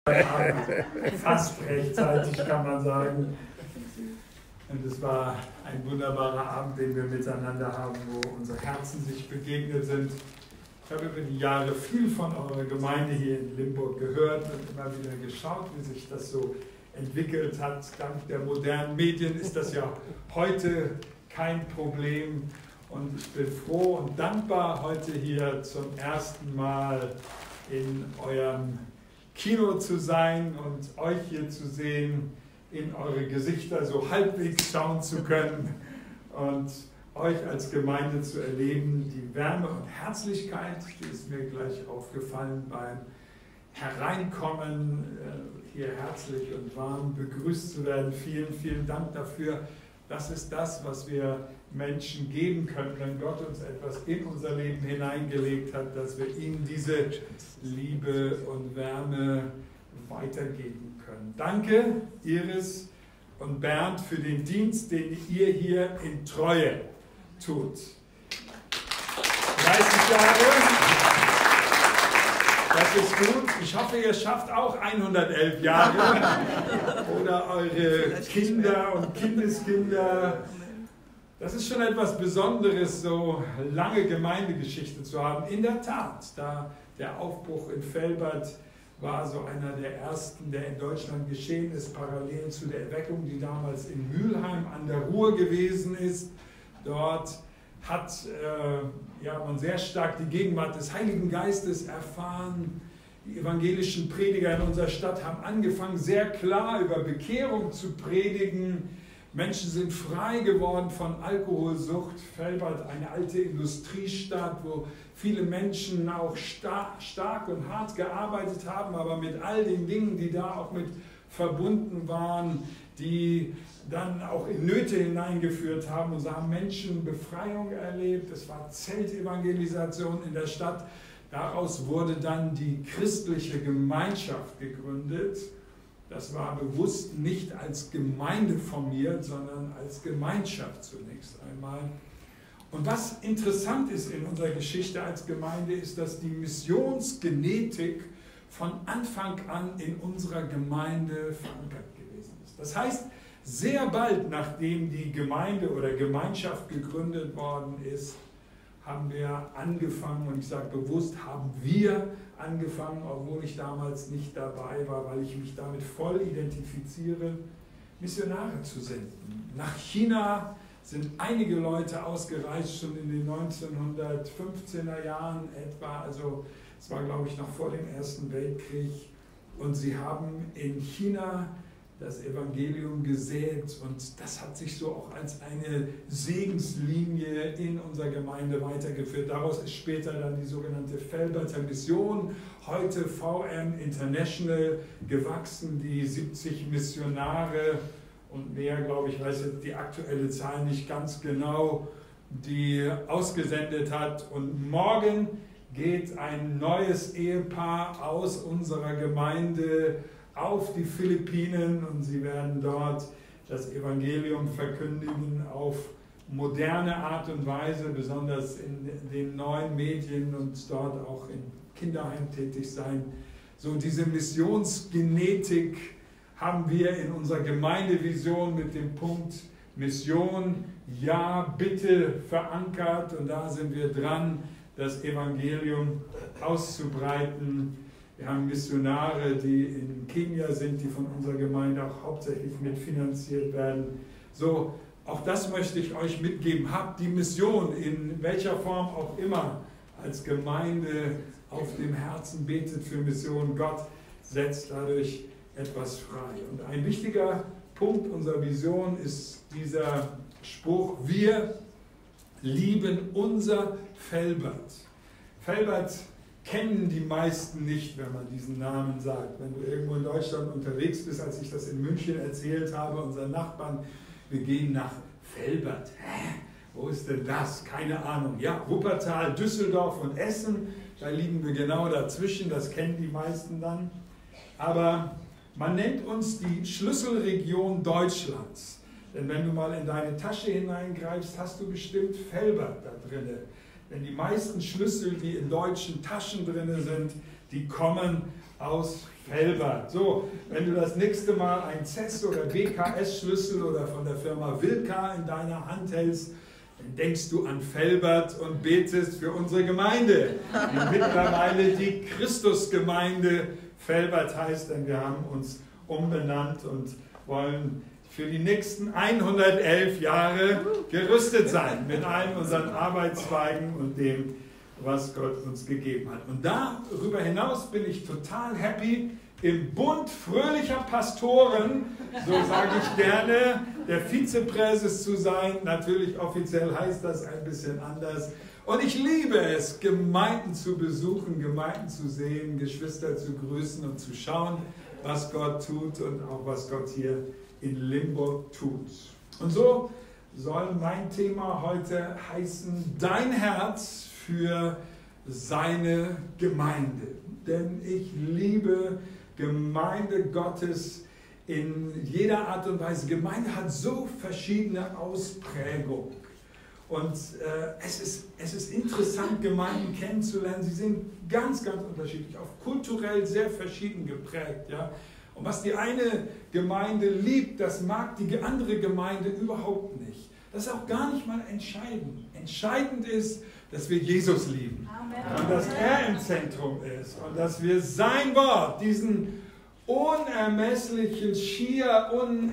Fast rechtzeitig, kann man sagen. Und es war ein wunderbarer Abend, den wir miteinander haben, wo unsere Herzen sich begegnet sind. Ich habe über die Jahre viel von eurer Gemeinde hier in Limburg gehört und immer wieder geschaut, wie sich das so entwickelt hat. Dank der modernen Medien ist das ja heute kein Problem. Und ich bin froh und dankbar, heute hier zum ersten Mal in eurem Kino zu sein und euch hier zu sehen, in eure Gesichter so halbwegs schauen zu können und euch als Gemeinde zu erleben. Die Wärme und Herzlichkeit, die ist mir gleich aufgefallen beim Hereinkommen, hier herzlich und warm begrüßt zu werden. Vielen, vielen Dank dafür. Das ist das, was wir Menschen geben können, wenn Gott uns etwas in unser Leben hineingelegt hat, dass wir ihnen diese Liebe und Wärme weitergeben können. Danke, Iris und Bernd, für den Dienst, den ihr hier in Treue tut. 30 Jahre, das ist gut. Ich hoffe, ihr schafft auch 111 Jahre oder eure Kinder und Kindeskinder. Das ist schon etwas Besonderes, so lange Gemeindegeschichte zu haben. In der Tat, da der Aufbruch in Velbert war so einer der ersten, der in Deutschland geschehen ist, parallel zu der Erweckung, die damals in Mülheim an der Ruhr gewesen ist. Dort hat man sehr stark die Gegenwart des Heiligen Geistes erfahren. Die evangelischen Prediger in unserer Stadt haben angefangen, sehr klar über Bekehrung zu predigen. Menschen sind frei geworden von Alkoholsucht. Velbert, eine alte Industriestadt, wo viele Menschen auch stark und hart gearbeitet haben, aber mit all den Dingen, die da auch mit verbunden waren, die dann auch in Nöte hineingeführt haben. Und so haben Menschen Befreiung erlebt. Es war Zeltevangelisation in der Stadt. Daraus wurde dann die christliche Gemeinschaft gegründet. Das war bewusst nicht als Gemeinde formiert, sondern als Gemeinschaft zunächst einmal. Und was interessant ist in unserer Geschichte als Gemeinde, ist, dass die Missionsgenetik von Anfang an in unserer Gemeinde verankert gewesen ist. Das heißt, sehr bald nachdem die Gemeinde oder Gemeinschaft gegründet worden ist, haben wir angefangen, und ich sage bewusst, haben wir angefangen, obwohl ich damals nicht dabei war, weil ich mich damit voll identifiziere, Missionare zu senden. Nach China sind einige Leute ausgereist, schon in den 1915er Jahren etwa, also es war, glaube ich, noch vor dem Ersten Weltkrieg, und sie haben in China das Evangelium gesät, und das hat sich so auch als eine Segenslinie in unserer Gemeinde weitergeführt. Daraus ist später dann die sogenannte Velberter Mission, heute VM International, gewachsen, die 70 Missionare und mehr, glaube ich, weiß jetzt die aktuelle Zahl nicht ganz genau, die ausgesendet hat. Und morgen geht ein neues Ehepaar aus unserer Gemeinde auf die Philippinen, und sie werden dort das Evangelium verkündigen auf moderne Art und Weise, besonders in den neuen Medien, und dort auch im Kinderheim tätig sein. So diese Missionsgenetik haben wir in unserer Gemeindevision mit dem Punkt Mission, ja, bitte verankert, und da sind wir dran, das Evangelium auszubreiten. Wir haben Missionare, die in Kenia sind, die von unserer Gemeinde auch hauptsächlich mitfinanziert werden. So, auch das möchte ich euch mitgeben. Habt die Mission in welcher Form auch immer als Gemeinde auf dem Herzen, betet für Mission. Gott setzt dadurch etwas frei. Und ein wichtiger Punkt unserer Vision ist dieser Spruch: Wir lieben unser Velbert. Velbert kennen die meisten nicht, wenn man diesen Namen sagt. Wenn du irgendwo in Deutschland unterwegs bist, als ich das in München erzählt habe, unseren Nachbarn, wir gehen nach Velbert. Wo ist denn das? Keine Ahnung. Ja, Wuppertal, Düsseldorf und Essen, da liegen wir genau dazwischen, das kennen die meisten dann. Aber man nennt uns die Schlüsselregion Deutschlands. Denn wenn du mal in deine Tasche hineingreifst, hast du bestimmt Velbert da drin. Denn die meisten Schlüssel, die in deutschen Taschen drin sind, die kommen aus Velbert. So, wenn du das nächste Mal ein CES- oder BKS-Schlüssel oder von der Firma Wilka in deiner Hand hältst, dann denkst du an Velbert und betest für unsere Gemeinde, die mittlerweile die Christusgemeinde Velbert heißt, denn wir haben uns umbenannt und wollen für die nächsten 111 Jahre gerüstet sein mit allen unseren Arbeitszweigen und dem, was Gott uns gegeben hat. Und darüber hinaus bin ich total happy, im Bund fröhlicher Pastoren, so sage ich gerne, der Vizepräses zu sein. Natürlich offiziell heißt das ein bisschen anders. Und ich liebe es, Gemeinden zu besuchen, Gemeinden zu sehen, Geschwister zu grüßen und zu schauen, was Gott tut und auch was Gott hier in Limburg tut. Und so soll mein Thema heute heißen, dein Herz für seine Gemeinde. Denn ich liebe Gemeinde Gottes in jeder Art und Weise. Gemeinde hat so verschiedene Ausprägungen. Und es ist interessant, Gemeinden kennenzulernen. Sie sind ganz, ganz unterschiedlich, auch kulturell sehr verschieden geprägt. Ja? Und was die eine Gemeinde liebt, das mag die andere Gemeinde überhaupt nicht. Das ist auch gar nicht mal entscheidend. Entscheidend ist, dass wir Jesus lieben. Amen. Und dass er im Zentrum ist. Und dass wir sein Wort, diesen unermesslichen, schier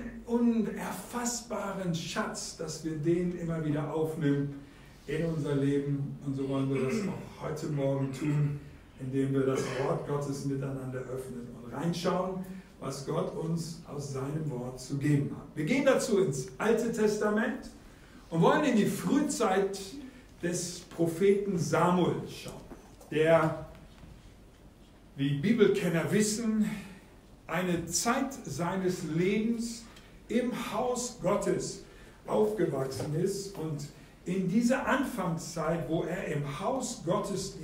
unerfassbaren Schatz, dass wir den immer wieder aufnehmen in unser Leben. Und so wollen wir das auch heute Morgen tun, indem wir das Wort Gottes miteinander öffnen und reinschauen, was Gott uns aus seinem Wort zu geben hat. Wir gehen dazu ins Alte Testament und wollen in die Frühzeit des Propheten Samuel schauen, der, wie Bibelkenner wissen, eine Zeit seines Lebens im Haus Gottes aufgewachsen ist. Und in dieser Anfangszeit, wo er im Haus Gottes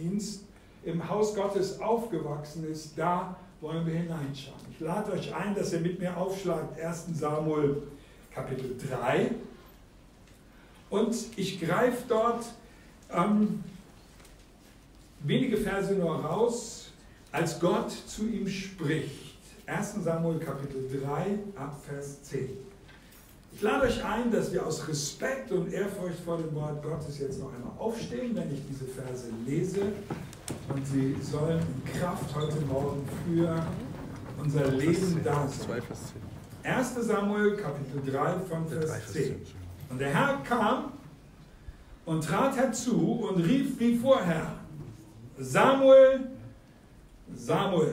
aufgewachsen ist, da wollen wir hineinschauen. Ich lade euch ein, dass ihr mit mir aufschlagt, 1. Samuel Kapitel 3. Und ich greife dort wenige Verse nur raus, als Gott zu ihm spricht. 1. Samuel Kapitel 3 ab Vers 10. Ich lade euch ein, dass wir aus Respekt und Ehrfurcht vor dem Wort Gottes jetzt noch einmal aufstehen, wenn ich diese Verse lese. Und sie sollen in Kraft heute Morgen für unser Leben da sein. 1. Samuel Kapitel 3 von Vers 10. Und der Herr kam und trat herzu und rief wie vorher: Samuel, Samuel.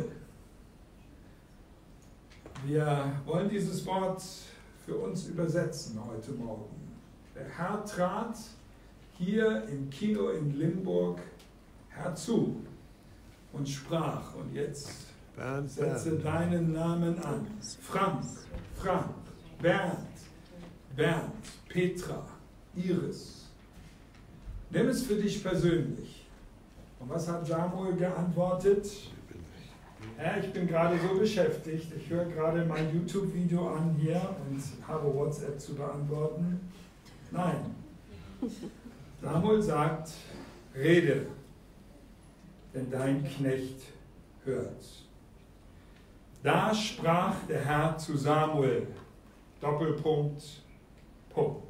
Wir wollen dieses Wort für uns übersetzen heute Morgen. Der Herr trat hier im Kino in Limburg herzu und sprach. Und jetzt setze deinen Namen an. Frank, Bernd, Petra, Iris. Nimm es für dich persönlich. Und was hat Samuel geantwortet? Ja, ich bin gerade so beschäftigt. Ich höre gerade mein YouTube-Video an hier und habe WhatsApp zu beantworten. Nein. Samuel sagt, rede, denn dein Knecht hört. Da sprach der Herr zu Samuel, Doppelpunkt, Punkt.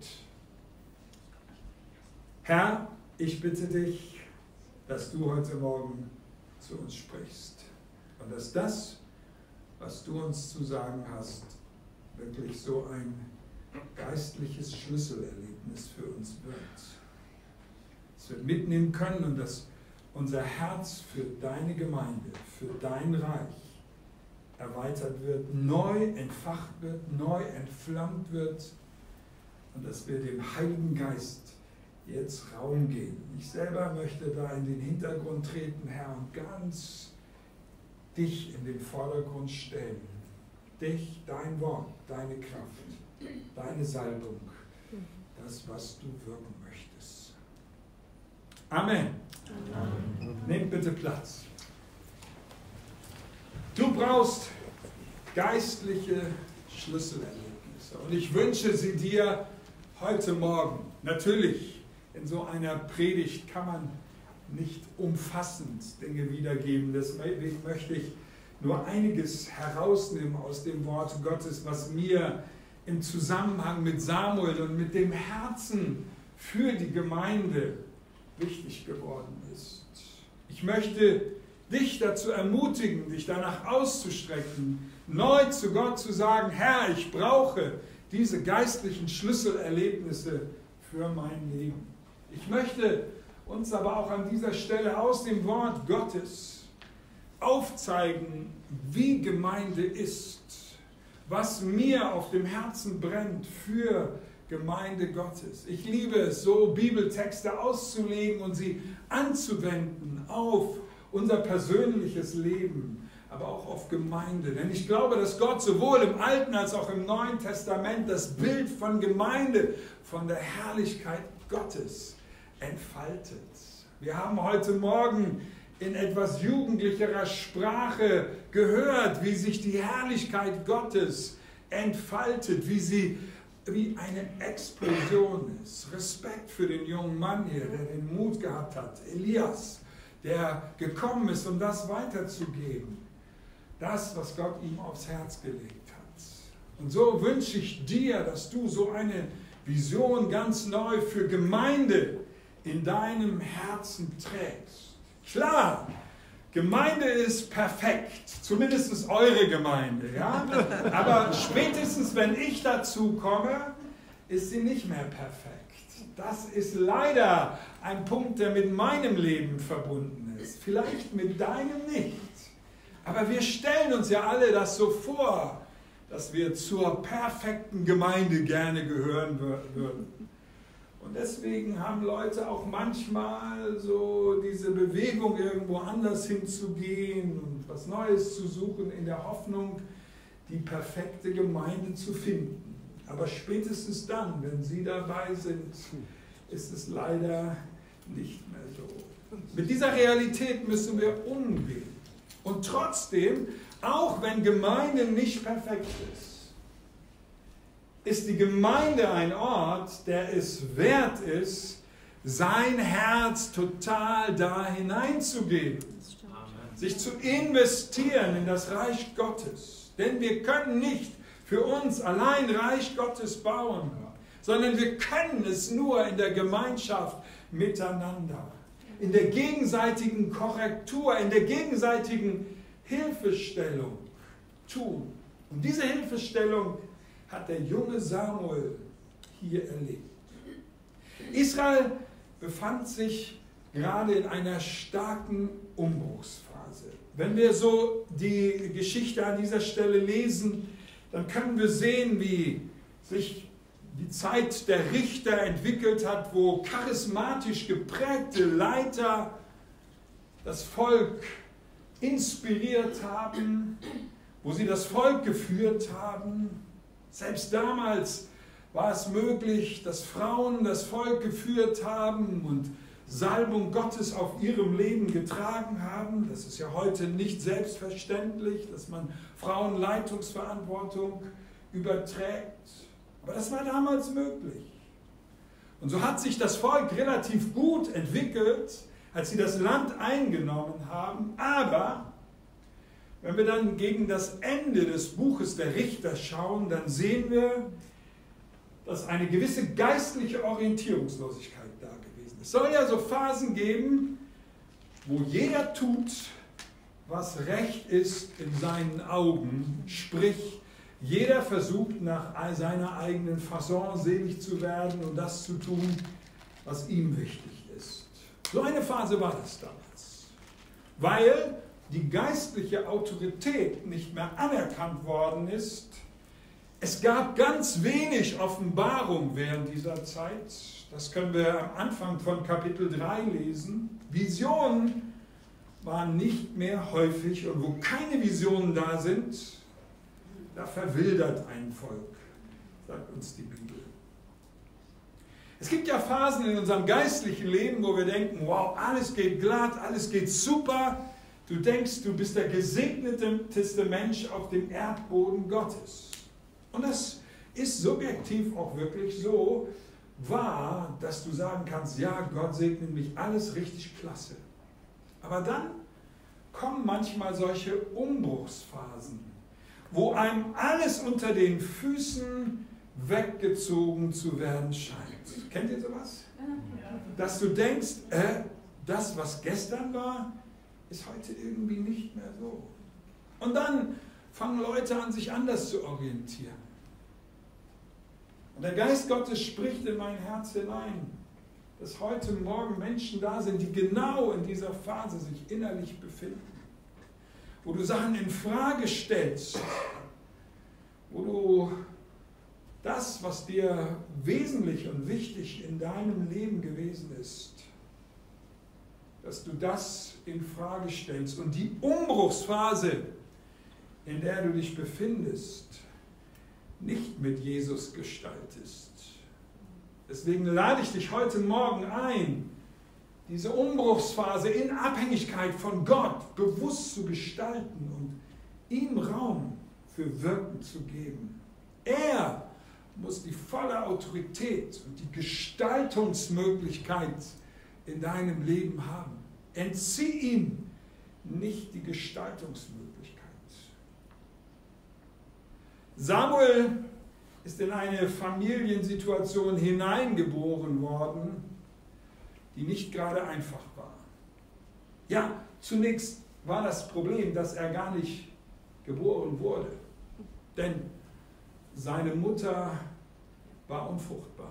Herr, ich bitte dich, dass du heute Morgen zu uns sprichst und dass das, was du uns zu sagen hast, wirklich so ein geistliches Schlüsselerlebnis für uns wird. Dass wir mitnehmen können und dass unser Herz für deine Gemeinde, für dein Reich erweitert wird, neu entfacht wird, neu entflammt wird und dass wir dem Heiligen Geist jetzt Raum geben. Ich selber möchte da in den Hintergrund treten, Herr, und ganz dich in den Vordergrund stellen. Dich, dein Wort, deine Kraft, deine Salbung, das, was du wirken möchtest. Amen. Amen. Nehmt bitte Platz. Du brauchst geistliche Schlüsselerlebnisse und ich wünsche sie dir heute Morgen. Natürlich, in so einer Predigt kann man nicht umfassend Dinge wiedergeben. Deswegen möchte ich nur einiges herausnehmen aus dem Wort Gottes, was mir im Zusammenhang mit Samuel und mit dem Herzen für die Gemeinde wichtig geworden ist. Ich möchte dich dazu ermutigen, dich danach auszustrecken, neu zu Gott zu sagen, Herr, ich brauche diese geistlichen Schlüsselerlebnisse für mein Leben. Ich möchte uns aber auch an dieser Stelle aus dem Wort Gottes aufzeigen, wie Gemeinde ist, was mir auf dem Herzen brennt für Gemeinde Gottes. Ich liebe es, so Bibeltexte auszulegen und sie anzuwenden auf unser persönliches Leben, aber auch auf Gemeinde. Denn ich glaube, dass Gott sowohl im Alten als auch im Neuen Testament das Bild von Gemeinde, von der Herrlichkeit Gottes entfaltet. Wir haben heute Morgen in etwas jugendlicherer Sprache gehört, wie sich die Herrlichkeit Gottes entfaltet, wie eine Explosion ist. Respekt für den jungen Mann hier, der den Mut gehabt hat, Elias, der gekommen ist, um das weiterzugeben. Das, was Gott ihm aufs Herz gelegt hat. Und so wünsche ich dir, dass du so eine Vision ganz neu für Gemeinde in deinem Herzen trägst. Klar, Gemeinde ist perfekt, zumindest eure Gemeinde, ja? Aber spätestens, wenn ich dazu komme, ist sie nicht mehr perfekt. Das ist leider ein Punkt, der mit meinem Leben verbunden ist, vielleicht mit deinem nicht. Aber wir stellen uns ja alle das so vor, dass wir zur perfekten Gemeinde gerne gehören würden. Und deswegen haben Leute auch manchmal so diese Bewegung, irgendwo anders hinzugehen und was Neues zu suchen, in der Hoffnung, die perfekte Gemeinde zu finden. Aber spätestens dann, wenn sie dabei sind, ist es leider nicht mehr so. Mit dieser Realität müssen wir umgehen. Und trotzdem, auch wenn Gemeinde nicht perfekt ist die Gemeinde ein Ort, der es wert ist, sein Herz total da hineinzugeben, sich zu investieren in das Reich Gottes. Denn wir können nicht für uns allein Reich Gottes bauen, sondern wir können es nur in der Gemeinschaft miteinander, in der gegenseitigen Korrektur, in der gegenseitigen Hilfestellung tun. Und diese Hilfestellung hat der junge Samuel hier erlebt. Israel befand sich gerade in einer starken Umbruchsphase. Wenn wir so die Geschichte an dieser Stelle lesen, dann können wir sehen, wie sich die Zeit der Richter entwickelt hat, wo charismatisch geprägte Leiter das Volk inspiriert haben, wo sie das Volk geführt haben. Selbst damals war es möglich, dass Frauen das Volk geführt haben und Salbung Gottes auf ihrem Leben getragen haben. Das ist ja heute nicht selbstverständlich, dass man Frauen Leitungsverantwortung überträgt. Aber das war damals möglich. Und so hat sich das Volk relativ gut entwickelt, als sie das Land eingenommen haben. Aber wenn wir dann gegen das Ende des Buches der Richter schauen, dann sehen wir, dass eine gewisse geistliche Orientierungslosigkeit da gewesen ist. Es soll ja so Phasen geben, wo jeder tut, was recht ist in seinen Augen, sprich, jeder versucht nach seiner eigenen Fasson selig zu werden und das zu tun, was ihm wichtig ist. So eine Phase war das damals, weil die geistliche Autorität nicht mehr anerkannt worden ist. Es gab ganz wenig Offenbarung während dieser Zeit. Das können wir am Anfang von Kapitel 3 lesen. Visionen waren nicht mehr häufig und wo keine Visionen da sind, da verwildert ein Volk, sagt uns die Bibel. Es gibt ja Phasen in unserem geistlichen Leben, wo wir denken, wow, alles geht glatt, alles geht super. Du denkst, du bist der gesegneteste Mensch auf dem Erdboden Gottes. Und das ist subjektiv auch wirklich so wahr, dass du sagen kannst, ja, Gott segnet mich, alles richtig klasse. Aber dann kommen manchmal solche Umbruchsphasen, wo einem alles unter den Füßen weggezogen zu werden scheint. Kennt ihr sowas? Dass du denkst, das, was gestern war, ist heute irgendwie nicht mehr so. Und dann fangen Leute an, sich anders zu orientieren. Und der Geist Gottes spricht in mein Herz hinein, dass heute Morgen Menschen da sind, die genau in dieser Phase sich innerlich befinden. Wo du Sachen in Frage stellst, wo du das, was dir wesentlich und wichtig in deinem Leben gewesen ist, dass du das in Frage stellst und die Umbruchsphase, in der du dich befindest, nicht mit Jesus gestaltest. Deswegen lade ich dich heute Morgen ein, diese Umbruchsphase in Abhängigkeit von Gott bewusst zu gestalten und ihm Raum für Wirken zu geben. Er muss die volle Autorität und die Gestaltungsmöglichkeit in deinem Leben haben. Entzieh ihm nicht die Gestaltungsmöglichkeit. Samuel ist in eine Familiensituation hineingeboren worden, die nicht gerade einfach war. Ja, zunächst war das Problem, dass er gar nicht geboren wurde, denn seine Mutter war unfruchtbar.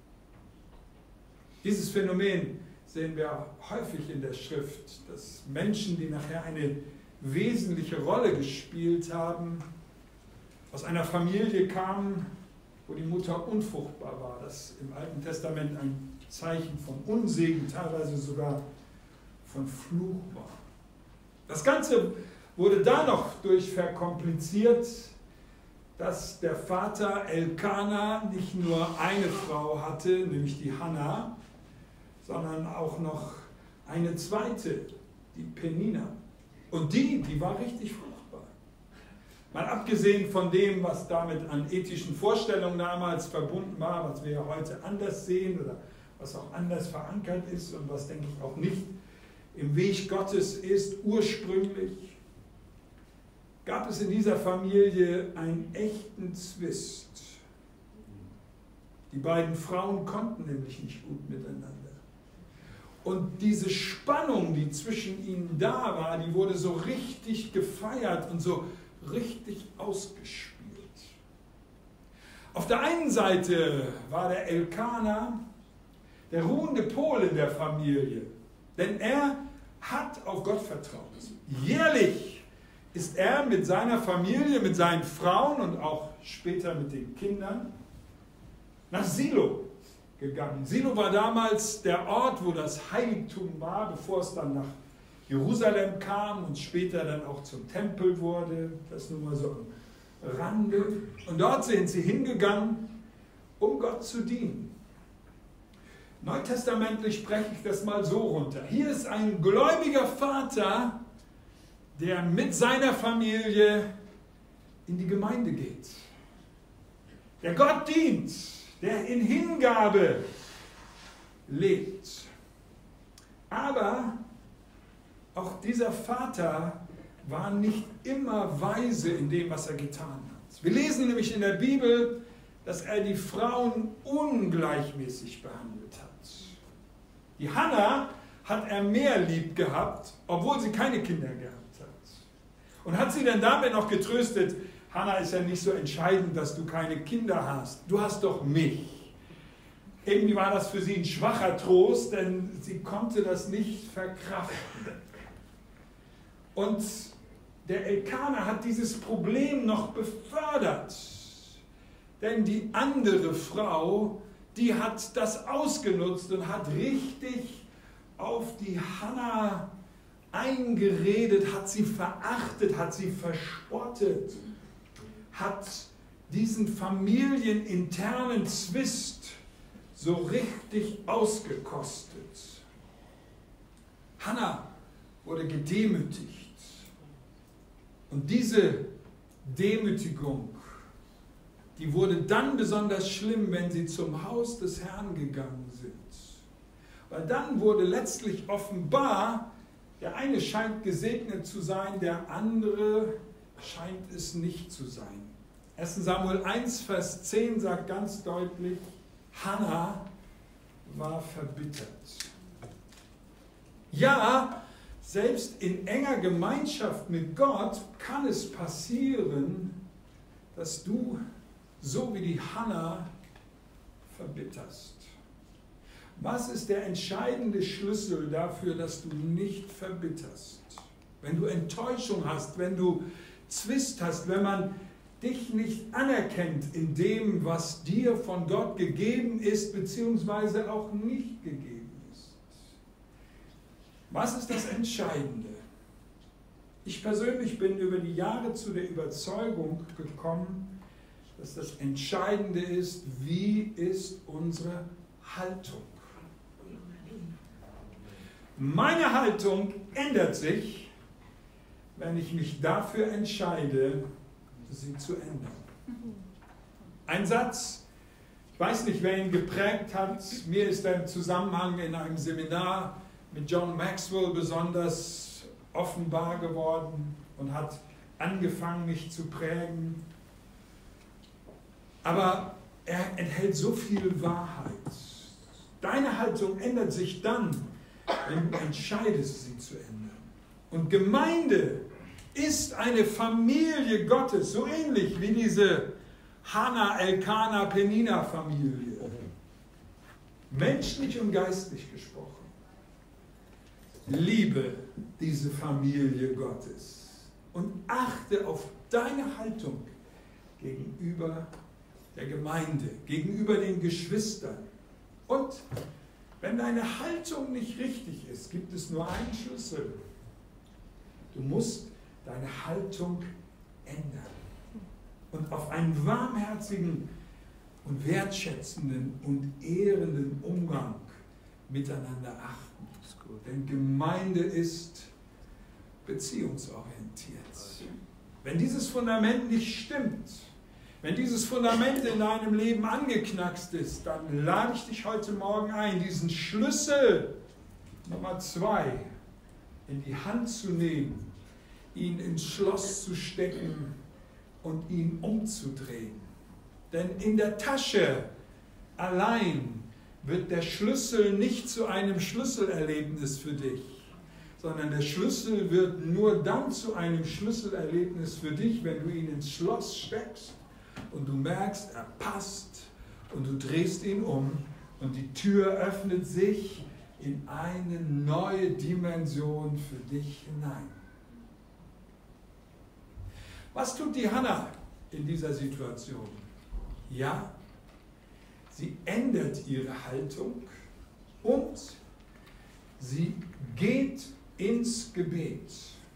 Dieses Phänomen sehen wir häufig in der Schrift, dass Menschen, die nachher eine wesentliche Rolle gespielt haben, aus einer Familie kamen, wo die Mutter unfruchtbar war. Das im Alten Testament ein Zeichen von Unsegen, teilweise sogar von Fluch war. Das Ganze wurde dann noch durch verkompliziert, dass der Vater Elkana nicht nur eine Frau hatte, nämlich die Hannah, sondern auch noch eine zweite, die Penina. Und die war richtig fruchtbar. Mal abgesehen von dem, was damit an ethischen Vorstellungen damals verbunden war, was wir ja heute anders sehen oder was auch anders verankert ist und was, denke ich, auch nicht im Weg Gottes ist, ursprünglich, gab es in dieser Familie einen echten Zwist. Die beiden Frauen konnten nämlich nicht gut miteinander. Und diese Spannung, die zwischen ihnen da war, die wurde so richtig gefeiert und so richtig ausgespielt. Auf der einen Seite war der Elkana der ruhende Pol in der Familie, denn er hat auf Gott vertraut. Jährlich ist er mit seiner Familie, mit seinen Frauen und auch später mit den Kindern nach Silo gegangen. Silo war damals der Ort, wo das Heiligtum war, bevor es dann nach Jerusalem kam und später dann auch zum Tempel wurde. Das nur mal so am Rande. Und dort sind sie hingegangen, um Gott zu dienen. Neutestamentlich spreche ich das mal so runter. Hier ist ein gläubiger Vater, der mit seiner Familie in die Gemeinde geht. Der Gott dient, der in Hingabe lebt. Aber auch dieser Vater war nicht immer weise in dem, was er getan hat. Wir lesen nämlich in der Bibel, dass er die Frauen ungleichmäßig behandelt hat. Die Hannah hat er mehr lieb gehabt, obwohl sie keine Kinder gehabt hat. Und hat sie dann damit noch getröstet, Hannah, ist ja nicht so entscheidend, dass du keine Kinder hast. Du hast doch mich. Irgendwie war das für sie ein schwacher Trost, denn sie konnte das nicht verkraften. Und der Elkana hat dieses Problem noch befördert. Denn die andere Frau, die hat das ausgenutzt und hat richtig auf die Hannah eingeredet, hat sie verachtet, hat sie verspottet, hat diesen familieninternen Zwist so richtig ausgekostet. Hannah wurde gedemütigt. Und diese Demütigung, die wurde dann besonders schlimm, wenn sie zum Haus des Herrn gegangen sind. Weil dann wurde letztlich offenbar, Der eine scheint gesegnet zu sein, der andere scheint es nicht zu sein. 1. Samuel 1, Vers 10 sagt ganz deutlich, Hannah war verbittert. Ja, selbst in enger Gemeinschaft mit Gott kann es passieren, dass du, so wie die Hannah, verbitterst. Was ist der entscheidende Schlüssel dafür, dass du nicht verbitterst? Wenn du Enttäuschung hast, wenn du Zwist hast, wenn man dich nicht anerkennt in dem, was dir von Gott gegeben ist, beziehungsweise auch nicht gegeben ist. Was ist das Entscheidende? Ich persönlich bin über die Jahre zu der Überzeugung gekommen, dass das Entscheidende ist, wie ist unsere Haltung? Meine Haltung ändert sich, wenn ich mich dafür entscheide, sie zu ändern. Ein Satz, ich weiß nicht, wer ihn geprägt hat, mir ist er im Zusammenhang in einem Seminar mit John Maxwell besonders offenbar geworden und hat angefangen, mich zu prägen. Aber er enthält so viel Wahrheit. Deine Haltung ändert sich dann, wenn du entscheidest, sie zu ändern. Und Gemeinde ist eine Familie Gottes, so ähnlich wie diese Hannah, Elkanah, Penina Familie. Menschlich und geistlich gesprochen. Liebe diese Familie Gottes und achte auf deine Haltung gegenüber der Gemeinde, gegenüber den Geschwistern. Und wenn deine Haltung nicht richtig ist, gibt es nur einen Schlüssel. Du musst deine Haltung ändern und auf einen warmherzigen und wertschätzenden und ehrenden Umgang miteinander achten. Denn Gemeinde ist beziehungsorientiert. Wenn dieses Fundament nicht stimmt, wenn dieses Fundament in deinem Leben angeknackst ist, dann lade ich dich heute Morgen ein, diesen Schlüssel Nummer 2 in die Hand zu nehmen, ihn ins Schloss zu stecken und ihn umzudrehen. Denn in der Tasche allein wird der Schlüssel nicht zu einem Schlüsselerlebnis für dich, sondern der Schlüssel wird nur dann zu einem Schlüsselerlebnis für dich, wenn du ihn ins Schloss steckst und du merkst, er passt und du drehst ihn um und die Tür öffnet sich in eine neue Dimension für dich hinein. Was tut die Hannah in dieser Situation? Ja, sie ändert ihre Haltung und sie geht ins Gebet.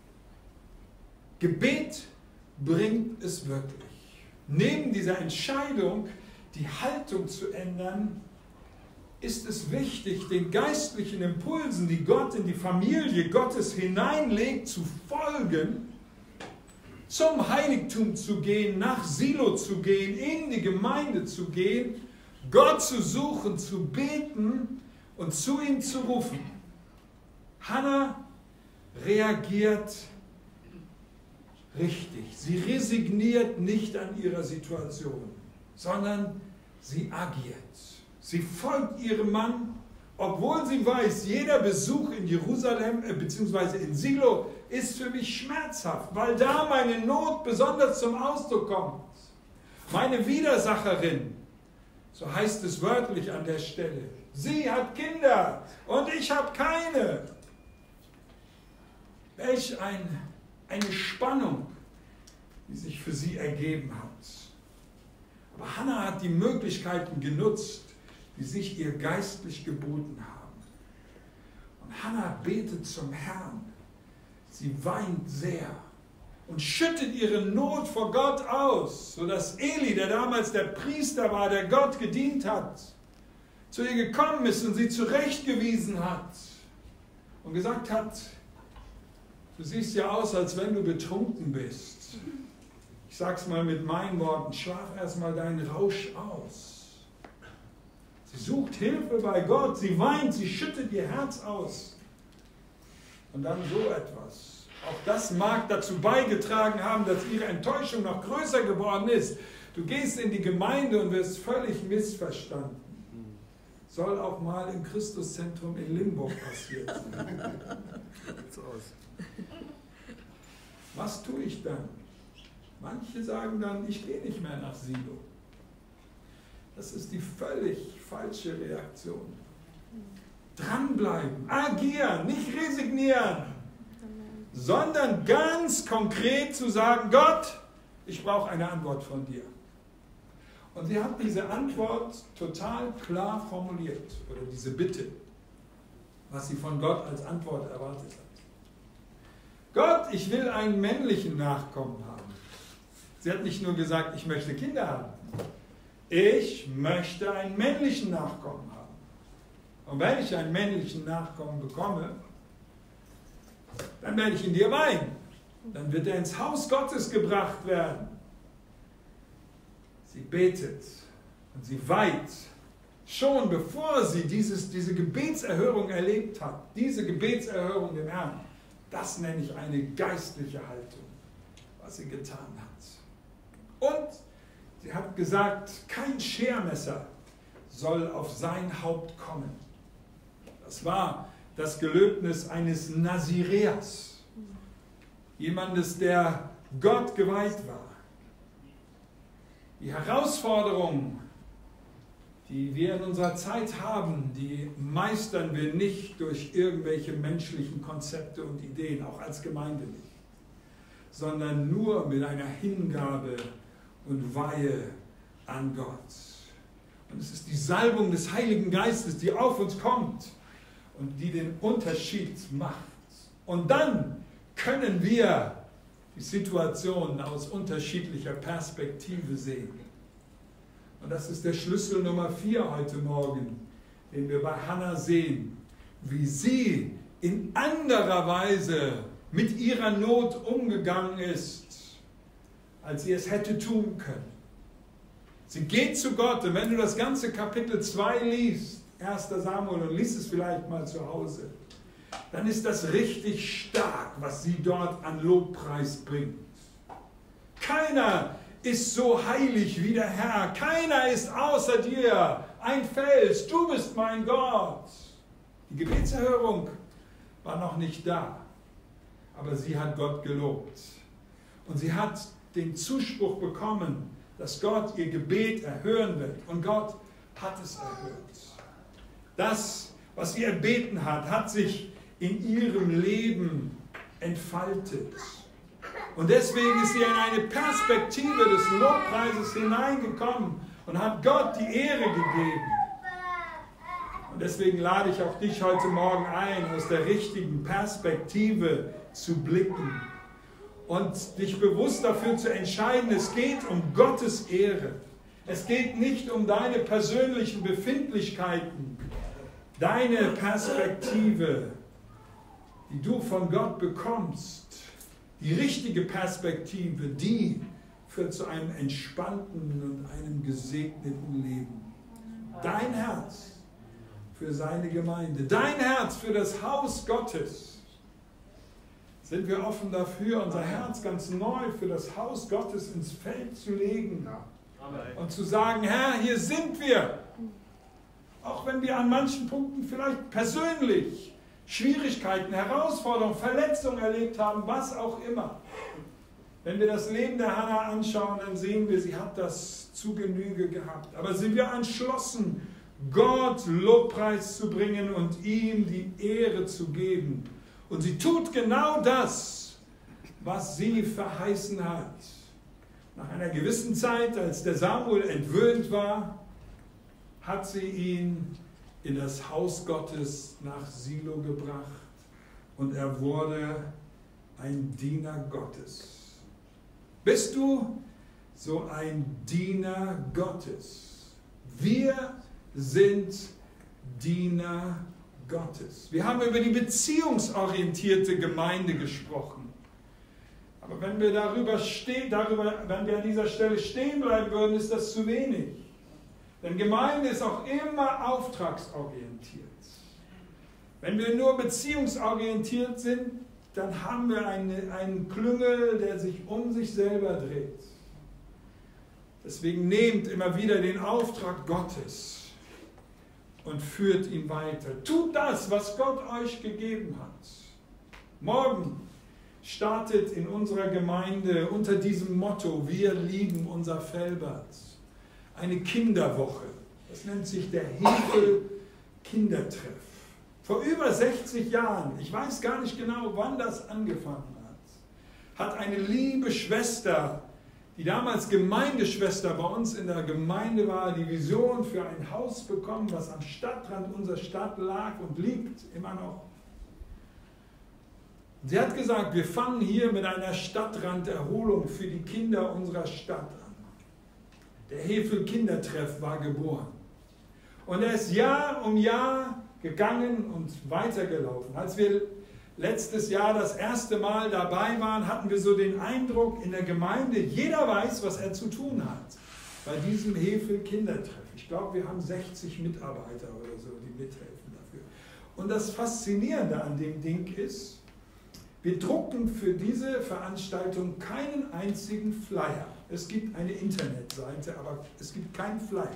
Gebet bringt es wirklich. Neben dieser Entscheidung, die Haltung zu ändern, ist es wichtig, den geistlichen Impulsen, die Gott in die Familie Gottes hineinlegt, zu folgen, zum Heiligtum zu gehen, nach Silo zu gehen, in die Gemeinde zu gehen, Gott zu suchen, zu beten und zu ihm zu rufen. Hannah reagiert richtig. Sie resigniert nicht an ihrer Situation, sondern sie agiert. Sie folgt ihrem Mann, obwohl sie weiß, jeder Besuch in Jerusalem bzw. in Silo ist für mich schmerzhaft, weil da meine Not besonders zum Ausdruck kommt. Meine Widersacherin, so heißt es wörtlich an der Stelle, sie hat Kinder und ich habe keine. Welch eine Spannung, die sich für sie ergeben hat. Aber Hannah hat die Möglichkeiten genutzt, die sich ihr geistlich geboten haben. Und Hannah betet zum Herrn. Sie weint sehr und schüttet ihre Not vor Gott aus, sodass Eli, der damals der Priester war, der Gott gedient hat, zu ihr gekommen ist und sie zurechtgewiesen hat und gesagt hat, du siehst ja aus, als wenn du betrunken bist. Ich sag's mal mit meinen Worten, schlaf erstmal deinen Rausch aus. Sie sucht Hilfe bei Gott, sie weint, sie schüttet ihr Herz aus. Und dann so etwas. Auch das mag dazu beigetragen haben, dass ihre Enttäuschung noch größer geworden ist. Du gehst in die Gemeinde und wirst völlig missverstanden. Soll auch mal im Christuszentrum in Limburg passiert sein. Was tue ich dann? Manche sagen dann, ich gehe nicht mehr nach Silo. Das ist die völlig falsche Reaktion. Dranbleiben, agieren, nicht resignieren, sondern ganz konkret zu sagen, Gott, ich brauche eine Antwort von dir. Und sie hat diese Antwort total klar formuliert, oder diese Bitte, was sie von Gott als Antwort erwartet hat. Gott, ich will einen männlichen Nachkommen haben. Sie hat nicht nur gesagt, ich möchte Kinder haben. Ich möchte einen männlichen Nachkommen haben. Und wenn ich einen männlichen Nachkommen bekomme, dann werde ich in dir weihen. Dann wird er ins Haus Gottes gebracht werden. Sie betet und sie weiht, schon bevor sie diese Gebetserhörung erlebt hat, diese Gebetserhörung dem Herrn, das nenne ich eine geistliche Haltung, was sie getan hat. Und sie hat gesagt, kein Schermesser soll auf sein Haupt kommen. Das war das Gelöbnis eines Naziräers, jemandes, der Gott geweiht war. Die Herausforderungen, die wir in unserer Zeit haben, die meistern wir nicht durch irgendwelche menschlichen Konzepte und Ideen, auch als Gemeinde nicht, sondern nur mit einer Hingabe und Weihe an Gott. Und es ist die Salbung des Heiligen Geistes, die auf uns kommt und die den Unterschied macht. Und dann können wir die Situation aus unterschiedlicher Perspektive sehen. Und das ist der Schlüssel Nummer 4 heute Morgen, den wir bei Hannah sehen, wie sie in anderer Weise mit ihrer Not umgegangen ist, als sie es hätte tun können. Sie geht zu Gott, und wenn du das ganze Kapitel 2 liest, 1. Samuel, und liest es vielleicht mal zu Hause, dann ist das richtig stark, was sie dort an Lobpreis bringt. Keiner ist so heilig wie der Herr. Keiner ist außer dir ein Fels. Du bist mein Gott. Die Gebetserhörung war noch nicht da, aber sie hat Gott gelobt. Und sie hat den Zuspruch bekommen, dass Gott ihr Gebet erhören wird. Und Gott hat es erhört. Das, was sie erbeten hat, hat sich in ihrem Leben entfaltet. Und deswegen ist sie in eine Perspektive des Lobpreises hineingekommen und hat Gott die Ehre gegeben. Und deswegen lade ich auch dich heute Morgen ein, aus der richtigen Perspektive zu blicken und dich bewusst dafür zu entscheiden, es geht um Gottes Ehre. Es geht nicht um deine persönlichen Befindlichkeiten, deine Perspektive, die du von Gott bekommst, die richtige Perspektive, die führt zu einem entspannten und einem gesegneten Leben. Dein Herz für seine Gemeinde, dein Herz für das Haus Gottes. Sind wir offen dafür, unser Herz ganz neu für das Haus Gottes ins Feld zu legen und zu sagen, Herr, hier sind wir. Auch wenn wir an manchen Punkten vielleicht persönlich Schwierigkeiten, Herausforderungen, Verletzungen erlebt haben, was auch immer. Wenn wir das Leben der Hannah anschauen, dann sehen wir, sie hat das zu Genüge gehabt. Aber sind wir entschlossen, Gott Lobpreis zu bringen und ihm die Ehre zu geben. Und sie tut genau das, was sie verheißen hat. Nach einer gewissen Zeit, als der Samuel entwöhnt war, hat sie ihn in das Haus Gottes nach Silo gebracht und er wurde ein Diener Gottes. Bist du so ein Diener Gottes? Wir sind Diener Gottes. Wir haben über die beziehungsorientierte Gemeinde gesprochen. Aber wenn wir wenn wir an dieser Stelle stehen bleiben würden, ist das zu wenig. Denn Gemeinde ist auch immer auftragsorientiert. Wenn wir nur beziehungsorientiert sind, dann haben wir einen Klüngel, der sich um sich selber dreht. Deswegen nehmt immer wieder den Auftrag Gottes und führt ihn weiter. Tut das, was Gott euch gegeben hat. Morgen startet in unserer Gemeinde unter diesem Motto, wir lieben unser Velbert, eine Kinderwoche. Das nennt sich der Hefel Kindertreff. Vor über 60 Jahren, ich weiß gar nicht genau, wann das angefangen hat eine liebe Schwester, die damals Gemeindeschwester bei uns in der Gemeinde war, die Vision für ein Haus bekommen, was am Stadtrand unserer Stadt lag und liegt immer noch. Sie hat gesagt, wir fangen hier mit einer Stadtranderholung für die Kinder unserer Stadt an. Der Hefel Kindertreff war geboren. Und er ist Jahr um Jahr gegangen und weitergelaufen. Als wir letztes Jahr das erste Mal dabei waren, hatten wir so den Eindruck in der Gemeinde, jeder weiß, was er zu tun hat bei diesem Hefel Kindertreff. Ich glaube, wir haben 60 Mitarbeiter oder so, die mithelfen dafür. Und das Faszinierende an dem Ding ist, wir drucken für diese Veranstaltung keinen einzigen Flyer. Es gibt eine Internetseite, aber es gibt keinen Flyer.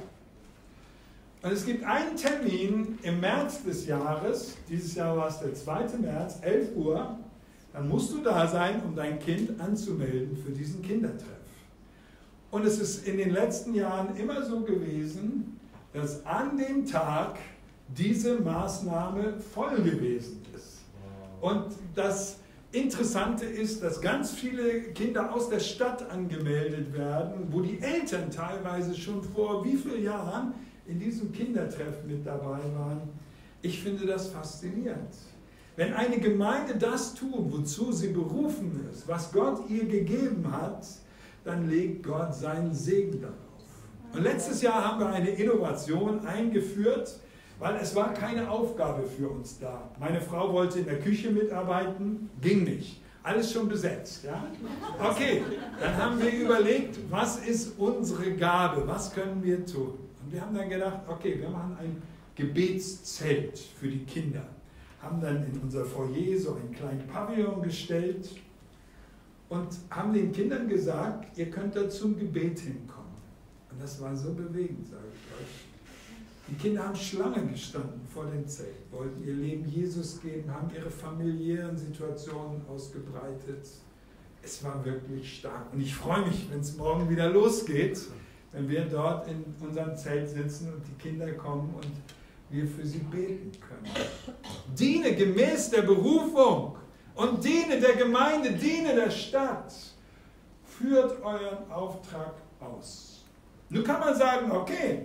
Und es gibt einen Termin im März des Jahres, dieses Jahr war es der 2. März, 11 Uhr, dann musst du da sein, um dein Kind anzumelden für diesen Kindertreff. Und es ist in den letzten Jahren immer so gewesen, dass an dem Tag diese Maßnahme voll gewesen ist. Und das Interessante ist, dass ganz viele Kinder aus der Stadt angemeldet werden, wo die Eltern teilweise schon vor wie vielen Jahren in diesem Kindertreff mit dabei waren. Ich finde das faszinierend. Wenn eine Gemeinde das tut, wozu sie berufen ist, was Gott ihr gegeben hat, dann legt Gott seinen Segen darauf. Und letztes Jahr haben wir eine Innovation eingeführt, weil es war keine Aufgabe für uns da. Meine Frau wollte in der Küche mitarbeiten, ging nicht. Alles schon besetzt. Ja? Okay, dann haben wir überlegt, was ist unsere Gabe, was können wir tun? Und wir haben dann gedacht, okay, wir machen ein Gebetszelt für die Kinder. Haben dann in unser Foyer so einen kleinen Pavillon gestellt und haben den Kindern gesagt, ihr könnt da zum Gebet hinkommen. Und das war so bewegend, sage ich euch. Die Kinder haben Schlange gestanden vor dem Zelt, wollten ihr Leben Jesus geben, haben ihre familiären Situationen ausgebreitet. Es war wirklich stark. Und ich freue mich, wenn es morgen wieder losgeht, wenn wir dort in unserem Zelt sitzen und die Kinder kommen und wir für sie beten können. Diene gemäß der Berufung und diene der Gemeinde, diene der Stadt. Führt euren Auftrag aus. Nun kann man sagen, okay,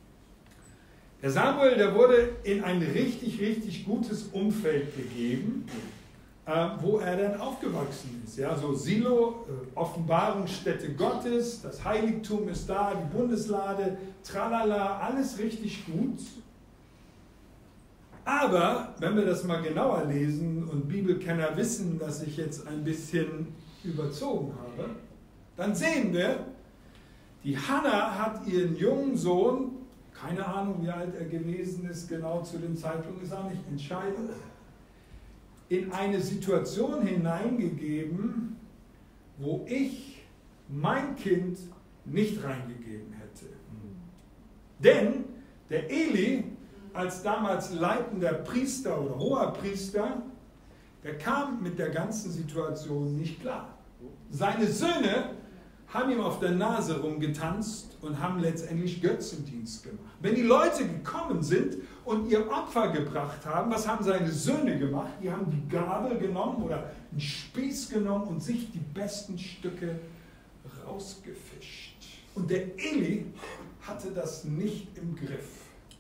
der Samuel, der wurde in ein richtig, richtig gutes Umfeld gegeben, wo er dann aufgewachsen ist. Ja, so Silo, Offenbarungsstätte Gottes, das Heiligtum ist da, die Bundeslade, tralala, alles richtig gut. Aber, wenn wir das mal genauer lesen und Bibelkenner wissen, dass ich jetzt ein bisschen überzogen habe, dann sehen wir, die Hannah hat ihren jungen Sohn, keine Ahnung, wie alt er gewesen ist, genau zu dem Zeitpunkt ist auch nicht entscheidend, in eine Situation hineingegeben, wo ich mein Kind nicht reingegeben hätte. Denn der Eli, als damals leitender Priester oder hoher Priester, der kam mit der ganzen Situation nicht klar. Seine Söhne haben ihm auf der Nase rumgetanzt und haben letztendlich Götzendienst gemacht. Wenn die Leute gekommen sind und ihr Opfer gebracht haben, was haben seine Söhne gemacht? Die haben die Gabel genommen oder einen Spieß genommen und sich die besten Stücke rausgefischt. Und der Eli hatte das nicht im Griff.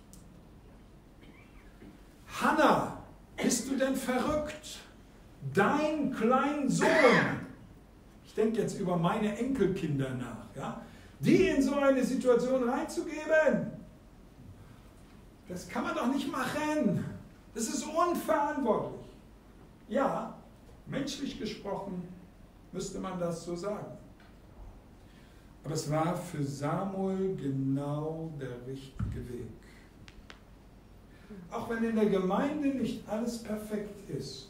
Hannah, bist du denn verrückt? Dein kleinen Sohn, ich denke jetzt über meine Enkelkinder nach, ja, die in so eine Situation reinzugeben, das kann man doch nicht machen. Das ist unverantwortlich. Ja, menschlich gesprochen müsste man das so sagen. Aber es war für Samuel genau der richtige Weg. Auch wenn in der Gemeinde nicht alles perfekt ist,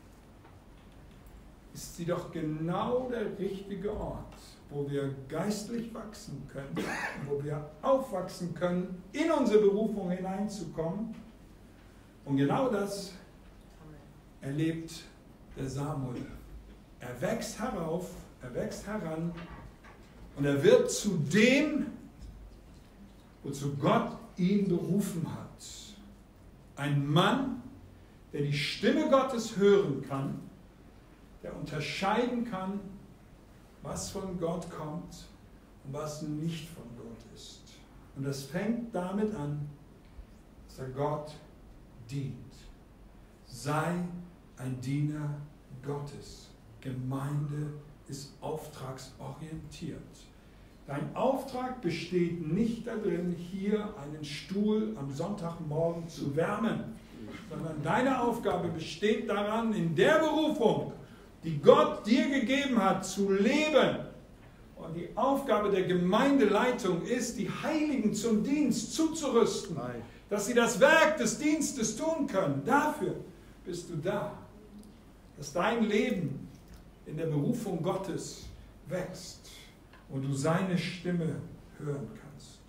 ist sie doch genau der richtige Ort, wo wir geistlich wachsen können, wo wir aufwachsen können, in unsere Berufung hineinzukommen. Und genau das erlebt der Samuel. Er wächst herauf, er wächst heran und er wird zu dem, wozu Gott ihn berufen hat. Ein Mann, der die Stimme Gottes hören kann, der unterscheiden kann, was von Gott kommt und was nicht von Gott ist. Und das fängt damit an, dass er Gott dient. Sei ein Diener Gottes. Gemeinde ist auftragsorientiert. Dein Auftrag besteht nicht darin, hier einen Stuhl am Sonntagmorgen zu wärmen, sondern deine Aufgabe besteht daran, in der Berufung, die Gott dir gegeben hat, zu leben. Und die Aufgabe der Gemeindeleitung ist, die Heiligen zum Dienst zuzurüsten, dass sie das Werk des Dienstes tun können. Dafür bist du da, dass dein Leben in der Berufung Gottes wächst und du seine Stimme hören kannst.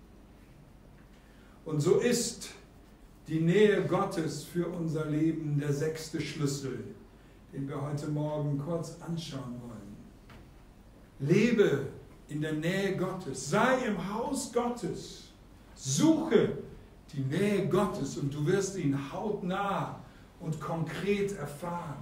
Und so ist die Nähe Gottes für unser Leben der 6. Schlüssel, den wir heute Morgen kurz anschauen wollen. Lebe in der Nähe Gottes, sei im Haus Gottes, suche die Nähe Gottes und du wirst ihn hautnah und konkret erfahren.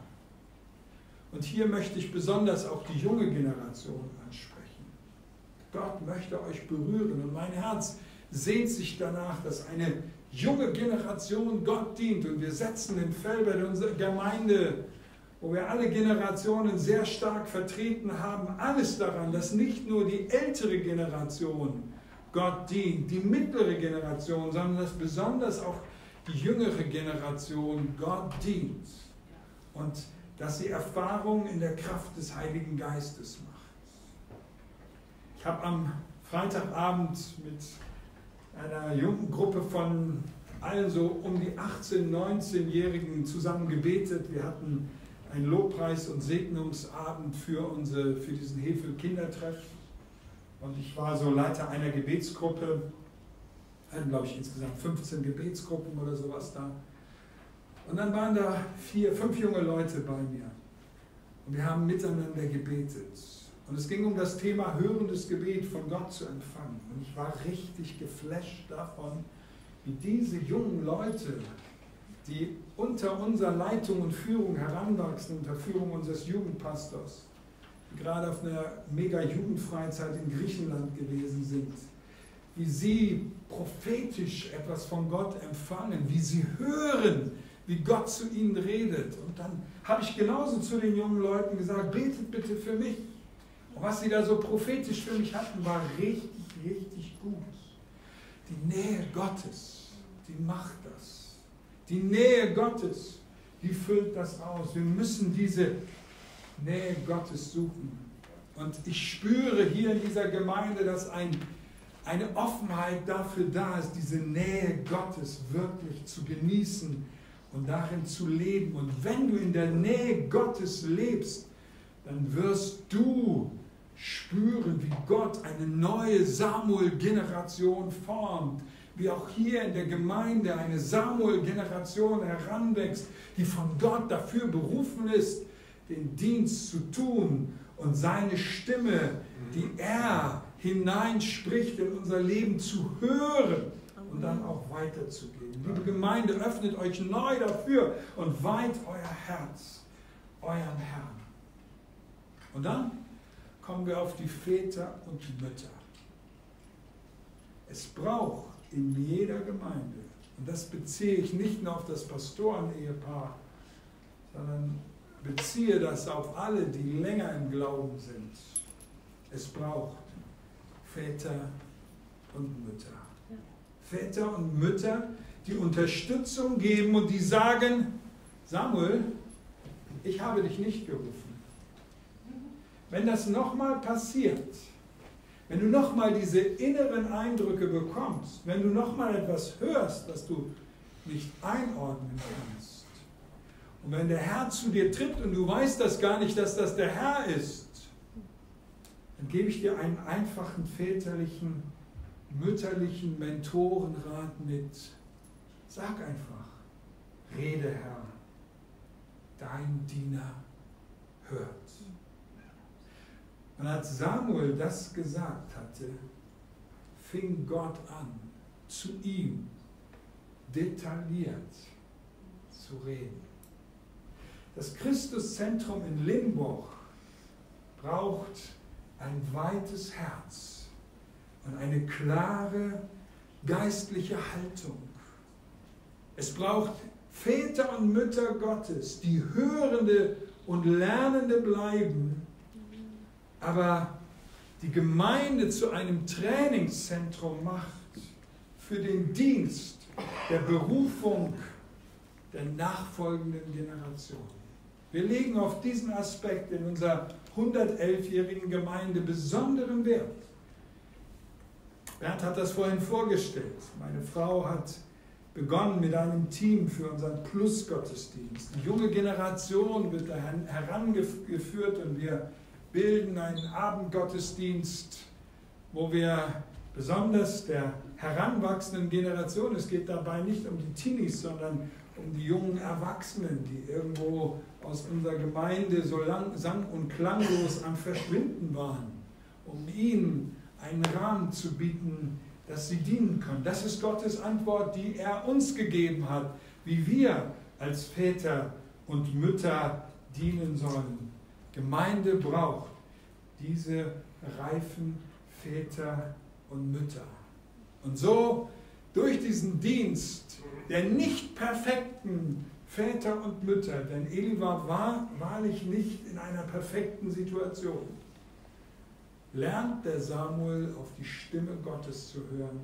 Und hier möchte ich besonders auch die junge Generation ansprechen. Gott möchte euch berühren und mein Herz sehnt sich danach, dass eine junge Generation Gott dient. Und wir setzen in Velbert unsere Gemeinde, wo wir alle Generationen sehr stark vertreten haben, alles daran, dass nicht nur die ältere Generation Gott dient, die mittlere Generation, sondern dass besonders auch die jüngere Generation Gott dient. Und dass sie Erfahrungen in der Kraft des Heiligen Geistes macht. Ich habe am Freitagabend mit einer jungen Gruppe von allen so um die 18-, 19-Jährigen zusammen gebetet. Wir hatten einen Lobpreis- und Segnungsabend für diesen Hefel-Kindertreff. Und ich war so Leiter einer Gebetsgruppe. Wir hatten, glaube ich, insgesamt 15 Gebetsgruppen oder sowas da. Und dann waren da 4, 5 junge Leute bei mir. Und wir haben miteinander gebetet. Und es ging um das Thema hörendes Gebet von Gott zu empfangen. Und ich war richtig geflasht davon, wie diese jungen Leute, die unter unserer Leitung und Führung heranwachsen, unter Führung unseres Jugendpastors, die gerade auf einer Mega-Jugendfreizeit in Griechenland gewesen sind, wie sie prophetisch etwas von Gott empfangen, wie sie hören, wie Gott zu ihnen redet. Und dann habe ich genauso zu den jungen Leuten gesagt, betet bitte für mich. Und was sie da so prophetisch für mich hatten, war richtig, richtig gut. Die Nähe Gottes, die macht das. Die Nähe Gottes, die füllt das aus. Wir müssen diese Nähe Gottes suchen. Und ich spüre hier in dieser Gemeinde, dass eine Offenheit dafür da ist, diese Nähe Gottes wirklich zu genießen und darin zu leben. Und wenn du in der Nähe Gottes lebst, dann wirst du spüren, wie Gott eine neue Samuel-Generation formt, wie auch hier in der Gemeinde eine Samuel-Generation heranwächst, die von Gott dafür berufen ist, den Dienst zu tun und seine Stimme, die er hineinspricht, in unser Leben zu hören und dann auch weiterzugeben. Liebe Gemeinde, öffnet euch neu dafür und weiht euer Herz, euren Herrn. Und dann kommen wir auf die Väter und die Mütter. Es braucht in jeder Gemeinde, und das beziehe ich nicht nur auf das Pastoren-Ehepaar, sondern beziehe das auf alle, die länger im Glauben sind. Es braucht Väter und Mütter. Väter und Mütter, die Unterstützung geben und die sagen, Samuel, ich habe dich nicht gerufen. Wenn das nochmal passiert, wenn du nochmal diese inneren Eindrücke bekommst, wenn du nochmal etwas hörst, was du nicht einordnen kannst. Und wenn der Herr zu dir tritt und du weißt das gar nicht, dass das der Herr ist, dann gebe ich dir einen einfachen väterlichen, mütterlichen Mentorenrat mit. Sag einfach, rede Herr, dein Diener hört. Und als Samuel das gesagt hatte, fing Gott an, zu ihm detailliert zu reden. Das Christuszentrum in Limburg braucht ein weites Herz und eine klare geistliche Haltung. Es braucht Väter und Mütter Gottes, die Hörende und Lernende bleiben, aber die Gemeinde zu einem Trainingszentrum macht für den Dienst der Berufung der nachfolgenden Generation. Wir legen auf diesen Aspekt in unserer 111-jährigen Gemeinde besonderen Wert. Bernd hat das vorhin vorgestellt. Meine Frau hat begonnen mit einem Team für unseren Plus-Gottesdienst. Die junge Generation wird da herangeführt und wir bilden einen Abendgottesdienst, wo wir besonders der heranwachsenden Generation, es geht dabei nicht um die Teenies, sondern um die jungen Erwachsenen, die irgendwo aus unserer Gemeinde so sang- und klanglos am Verschwinden waren, um ihnen einen Rahmen zu bieten, dass sie dienen können. Das ist Gottes Antwort, die er uns gegeben hat, wie wir als Väter und Mütter dienen sollen. Gemeinde braucht diese reifen Väter und Mütter. Und so durch diesen Dienst der nicht perfekten Väter und Mütter, denn Eli war wahrlich nicht in einer perfekten Situation, lernt der Samuel auf die Stimme Gottes zu hören.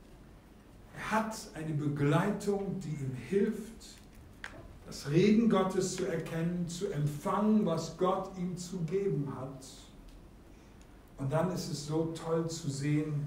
Er hat eine Begleitung, die ihm hilft, das Reden Gottes zu erkennen, zu empfangen, was Gott ihm zu geben hat. Und dann ist es so toll zu sehen,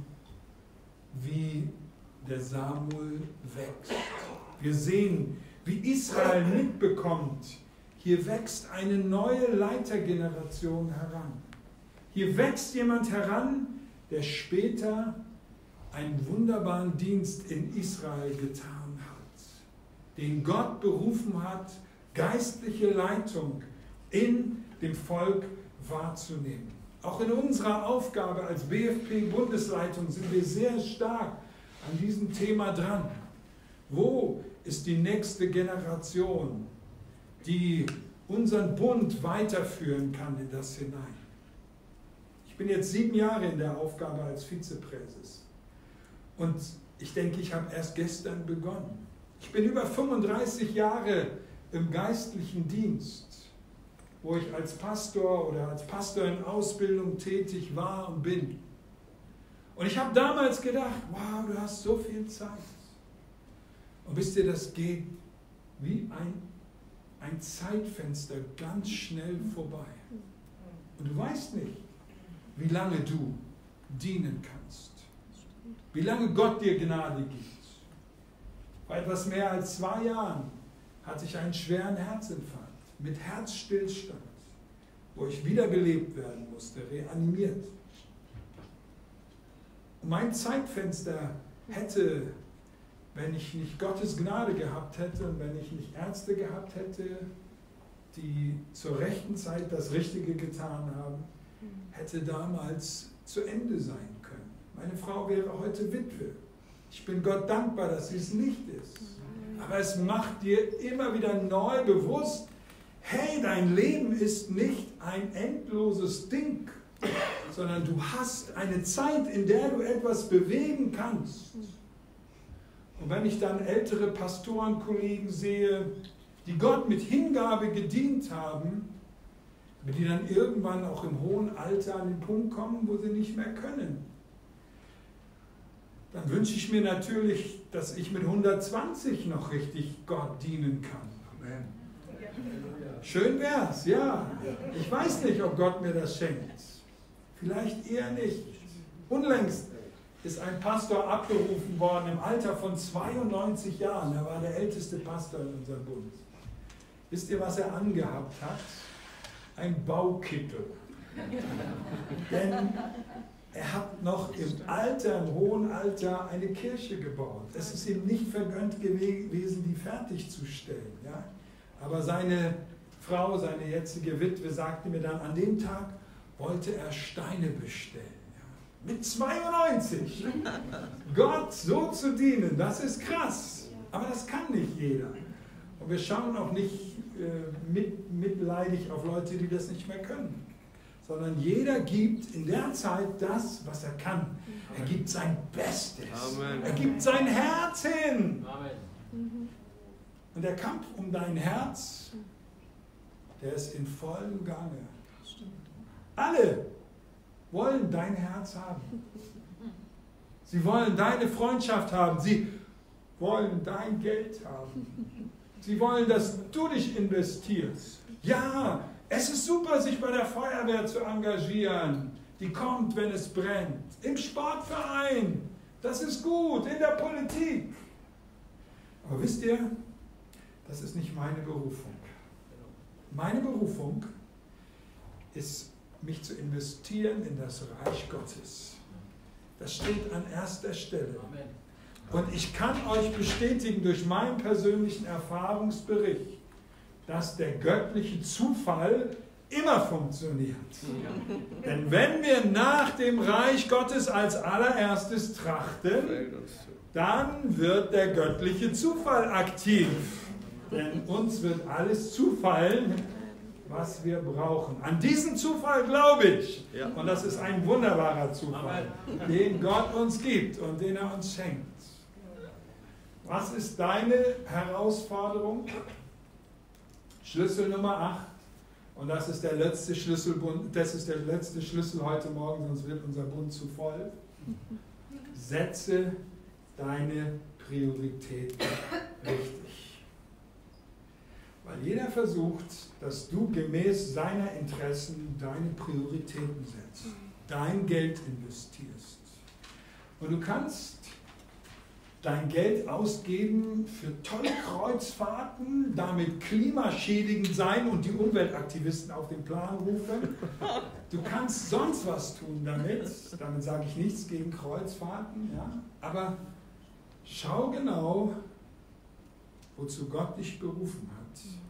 wie der Samuel wächst. Wir sehen, wie Israel mitbekommt, hier wächst eine neue Leitergeneration heran. Hier wächst jemand heran, der später einen wunderbaren Dienst in Israel getan hat, den Gott berufen hat, geistliche Leitung in dem Volk wahrzunehmen. Auch in unserer Aufgabe als BFP-Bundesleitung sind wir sehr stark an diesem Thema dran. Wo ist die nächste Generation, die unseren Bund weiterführen kann in das hinein? Ich bin jetzt 7 Jahre in der Aufgabe als Vizepräses und ich denke, ich habe erst gestern begonnen. Ich bin über 35 Jahre im geistlichen Dienst, wo ich als Pastor oder als Pastor in Ausbildung tätig war und bin. Und ich habe damals gedacht, wow, du hast so viel Zeit. Und wisst ihr, das geht wie ein Zeitfenster ganz schnell vorbei. Und du weißt nicht, wie lange du dienen kannst. Wie lange Gott dir Gnade gibt. Vor etwas mehr als 2 Jahren hatte ich einen schweren Herzinfarkt mit Herzstillstand, wo ich wiederbelebt werden musste, reanimiert. Und mein Zeitfenster hätte, wenn ich nicht Gottes Gnade gehabt hätte und wenn ich nicht Ärzte gehabt hätte, die zur rechten Zeit das Richtige getan haben, hätte damals zu Ende sein können. Meine Frau wäre heute Witwe. Ich bin Gott dankbar, dass sie es nicht ist. Aber es macht dir immer wieder neu bewusst, hey, dein Leben ist nicht ein endloses Ding, sondern du hast eine Zeit, in der du etwas bewegen kannst. Und wenn ich dann ältere Pastorenkollegen sehe, die Gott mit Hingabe gedient haben, die dann irgendwann auch im hohen Alter an den Punkt kommen, wo sie nicht mehr können, dann wünsche ich mir natürlich, dass ich mit 120 noch richtig Gott dienen kann. Amen. Schön wär's, ja. Ich weiß nicht, ob Gott mir das schenkt. Vielleicht eher nicht. Unlängst ist ein Pastor abberufen worden im Alter von 92 Jahren. Er war der älteste Pastor in unserem Bund. Wisst ihr, was er angehabt hat? Ein Baukittel. Denn er hat noch im hohen Alter eine Kirche gebaut. Es ist ihm nicht vergönnt gewesen, die fertigzustellen. Ja? Aber seine Frau, seine jetzige Witwe, sagte mir dann, an dem Tag wollte er Steine bestellen. Ja? Mit 92! Gott so zu dienen, das ist krass. Aber das kann nicht jeder. Und wir schauen auch nicht mitleidig auf Leute, die das nicht mehr können. Sondern jeder gibt in der Zeit das, was er kann. Er gibt sein Bestes. Amen. Er gibt sein Herz hin. Amen. Und der Kampf um dein Herz, der ist in vollem Gange. Alle wollen dein Herz haben. Sie wollen deine Freundschaft haben. Sie wollen dein Geld haben. Sie wollen, dass du dich investierst. Ja, es ist super, sich bei der Feuerwehr zu engagieren. Die kommt, wenn es brennt. Im Sportverein. Das ist gut. In der Politik. Aber wisst ihr, das ist nicht meine Berufung. Meine Berufung ist, mich zu investieren in das Reich Gottes. Das steht an erster Stelle. Und ich kann euch bestätigen durch meinen persönlichen Erfahrungsbericht, dass der göttliche Zufall immer funktioniert. Denn wenn wir nach dem Reich Gottes als allererstes trachten, dann wird der göttliche Zufall aktiv. Denn uns wird alles zufallen, was wir brauchen. An diesen Zufall glaube ich. Und das ist ein wunderbarer Zufall, den Gott uns gibt und den er uns schenkt. Was ist deine Herausforderung? Schlüssel Nummer 8. Und das ist der letzte Schlüsselbund, das ist der letzte Schlüssel heute Morgen, sonst wird unser Bund zu voll. Setze deine Prioritäten richtig. Weil jeder versucht, dass du gemäß seiner Interessen deine Prioritäten setzt, dein Geld investierst. Und du kannst dein Geld ausgeben für tolle Kreuzfahrten, damit klimaschädigend sein und die Umweltaktivisten auf den Plan rufen. Du kannst sonst was tun damit. Damit sage ich nichts gegen Kreuzfahrten. Ja? Aber schau genau, wozu Gott dich berufen hat.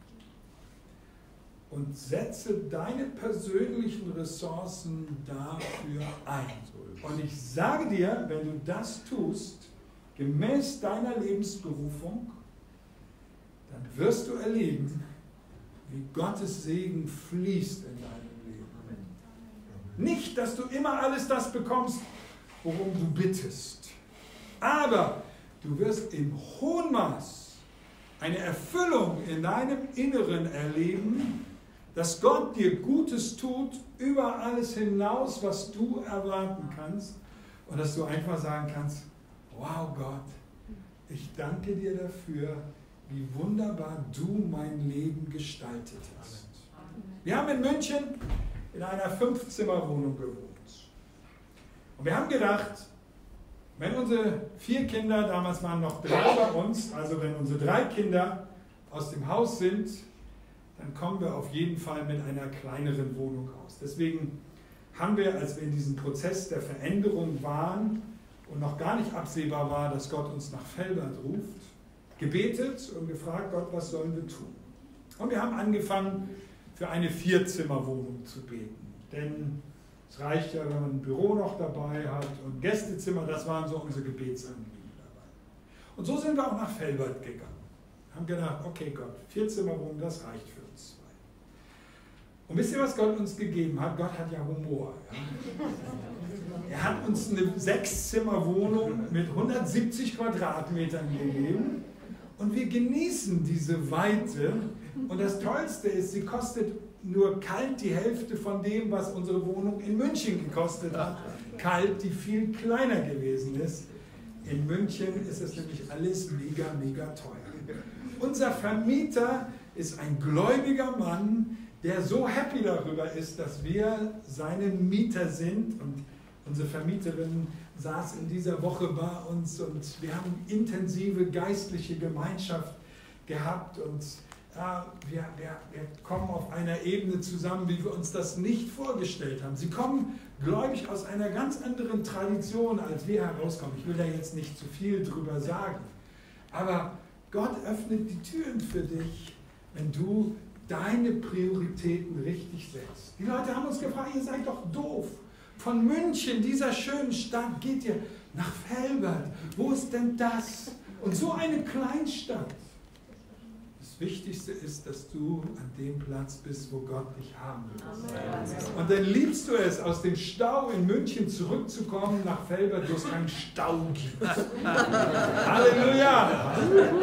Und setze deine persönlichen Ressourcen dafür ein. Und ich sage dir, wenn du das tust, gemäß deiner Lebensberufung, dann wirst du erleben, wie Gottes Segen fließt in deinem Leben. Nicht, dass du immer alles das bekommst, worum du bittest, aber du wirst im hohen Maß eine Erfüllung in deinem Inneren erleben, dass Gott dir Gutes tut, über alles hinaus, was du erwarten kannst, und dass du einfach sagen kannst, wow Gott, ich danke dir dafür, wie wunderbar du mein Leben gestaltet hast. Wir haben in München in einer 5-Zimmer-Wohnung gewohnt. Und wir haben gedacht, wenn unsere 4 Kinder, damals waren noch 3 bei uns, also wenn unsere 3 Kinder aus dem Haus sind, dann kommen wir auf jeden Fall mit einer kleineren Wohnung aus. Deswegen haben wir, als wir in diesem Prozess der Veränderung waren, und noch gar nicht absehbar war, dass Gott uns nach Velbert ruft, gebetet und gefragt, Gott, was sollen wir tun? Und wir haben angefangen, für eine 4-Zimmer-Wohnung zu beten. Denn es reicht ja, wenn man ein Büro noch dabei hat und Gästezimmer, das waren so unsere Gebetsanliegen dabei. Und so sind wir auch nach Velbert gegangen. Haben gedacht, okay Gott, 4-Zimmer-Wohnung, das reicht für uns 2. Und wisst ihr, was Gott uns gegeben hat? Gott hat ja Humor. Ja? Er hat uns eine 6-Zimmer-Wohnung mit 170 Quadratmetern gegeben und wir genießen diese Weite. Und das Tollste ist, sie kostet nur kalt die Hälfte von dem, was unsere Wohnung in München gekostet hat. Kalt, die viel kleiner gewesen ist. In München ist es nämlich alles mega, mega teuer. Unser Vermieter ist ein gläubiger Mann, der so happy darüber ist, dass wir seine Mieter sind, und unsere Vermieterin saß in dieser Woche bei uns und wir haben intensive geistliche Gemeinschaft gehabt und ja, wir kommen auf einer Ebene zusammen, wie wir uns das nicht vorgestellt haben. Sie kommen gläubig aus einer ganz anderen Tradition, als wir herauskommen. Ich will da jetzt nicht zu viel drüber sagen, aber Gott öffnet die Türen für dich, wenn du deine Prioritäten richtig setzt. Die Leute haben uns gefragt, ihr seid doch doof. Von München, dieser schönen Stadt, geht ihr nach Velbert. Wo ist denn das? Und so eine Kleinstadt. Das Wichtigste ist, dass du an dem Platz bist, wo Gott dich haben will. Und dann liebst du es, aus dem Stau in München zurückzukommen nach Velbert, wo es keinen Stau gibt. Halleluja!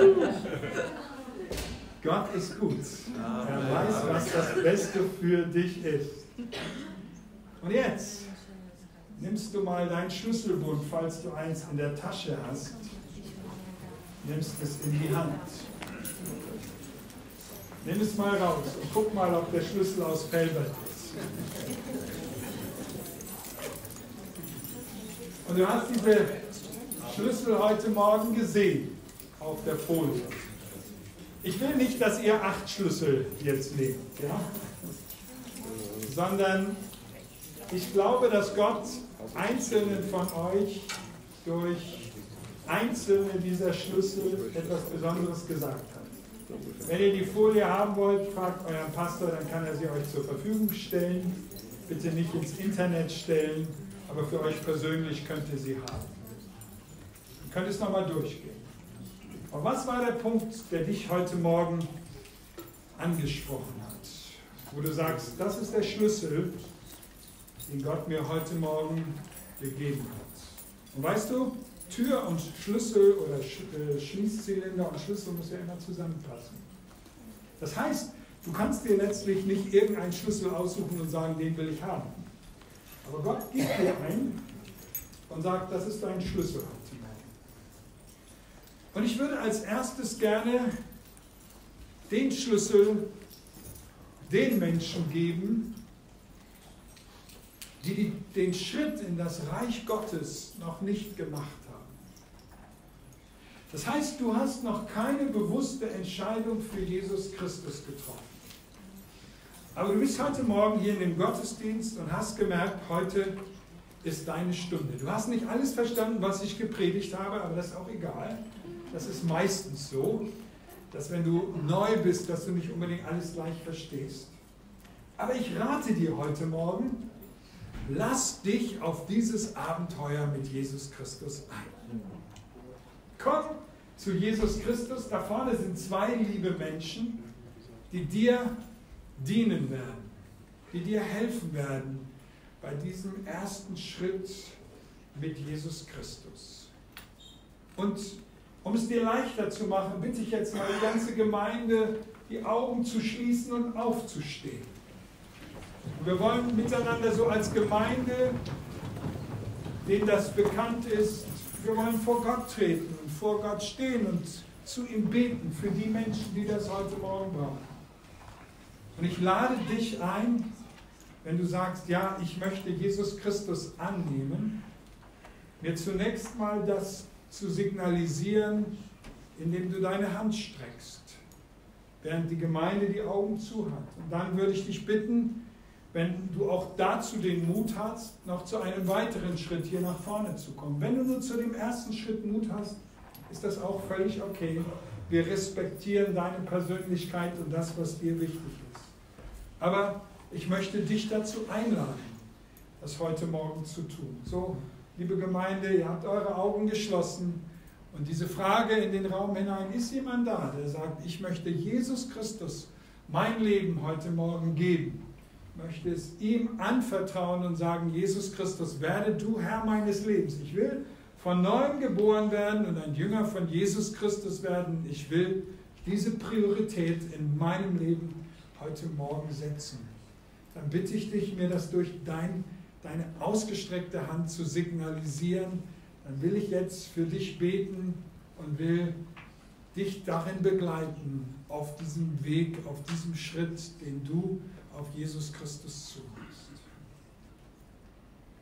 Gott ist gut. Er weiß, was das Beste für dich ist. Und jetzt nimmst du mal dein Schlüsselbund, falls du eins in der Tasche hast, nimmst es in die Hand. Nimm es mal raus und guck mal, ob der Schlüssel aus Velbert ist. Und du hast diese Schlüssel heute Morgen gesehen auf der Folie. Ich will nicht, dass ihr 8 Schlüssel jetzt nehmt, ja? Sondern ich glaube, dass Gott einzelnen von euch durch einzelne dieser Schlüssel etwas Besonderes gesagt hat. Wenn ihr die Folie haben wollt, fragt euren Pastor, dann kann er sie euch zur Verfügung stellen. Bitte nicht ins Internet stellen, aber für euch persönlich könnt ihr sie haben. Ihr könnt es nochmal durchgehen. Und was war der Punkt, der dich heute Morgen angesprochen hat? Wo du sagst, das ist der Schlüssel, den Gott mir heute Morgen gegeben hat. Und weißt du, Tür und Schlüssel oder Schließzylinder und Schlüssel muss ja immer zusammenpassen. Das heißt, du kannst dir letztlich nicht irgendeinen Schlüssel aussuchen und sagen, den will ich haben. Aber Gott gibt dir einen und sagt, das ist dein Schlüssel heute Morgen. Und ich würde als erstes gerne den Schlüssel den Menschen geben, die den Schritt in das Reich Gottes noch nicht gemacht haben. Das heißt, du hast noch keine bewusste Entscheidung für Jesus Christus getroffen. Aber du bist heute Morgen hier in dem Gottesdienst und hast gemerkt, heute ist deine Stunde. Du hast nicht alles verstanden, was ich gepredigt habe, aber das ist auch egal. Das ist meistens so, dass wenn du neu bist, dass du nicht unbedingt alles gleich verstehst. Aber ich rate dir heute Morgen, lass dich auf dieses Abenteuer mit Jesus Christus ein. Komm zu Jesus Christus. Da vorne sind 2 liebe Menschen, die dir dienen werden, die dir helfen werden bei diesem ersten Schritt mit Jesus Christus. Und um es dir leichter zu machen, bitte ich jetzt mal die ganze Gemeinde, die Augen zu schließen und aufzustehen. Und wir wollen miteinander so als Gemeinde, denen das bekannt ist, wir wollen vor Gott treten und vor Gott stehen und zu ihm beten für die Menschen, die das heute Morgen brauchen. Und ich lade dich ein, wenn du sagst, ja, ich möchte Jesus Christus annehmen, mir zunächst mal das zu signalisieren, indem du deine Hand streckst, während die Gemeinde die Augen zu hat. Und dann würde ich dich bitten, wenn du auch dazu den Mut hast, noch zu einem weiteren Schritt hier nach vorne zu kommen. Wenn du nur zu dem ersten Schritt Mut hast, ist das auch völlig okay. Wir respektieren deine Persönlichkeit und das, was dir wichtig ist. Aber ich möchte dich dazu einladen, das heute Morgen zu tun. So, liebe Gemeinde, ihr habt eure Augen geschlossen und diese Frage in den Raum hinein, ist jemand da, der sagt, ich möchte Jesus Christus mein Leben heute Morgen geben? Möchte es ihm anvertrauen und sagen, Jesus Christus, werde du Herr meines Lebens. Ich will von neuem geboren werden und ein Jünger von Jesus Christus werden. Ich will diese Priorität in meinem Leben heute Morgen setzen. Dann bitte ich dich, mir das durch deine ausgestreckte Hand zu signalisieren. Dann will ich jetzt für dich beten und will dich darin begleiten, auf diesem Weg, auf diesem Schritt, den du auf Jesus Christus zu machst.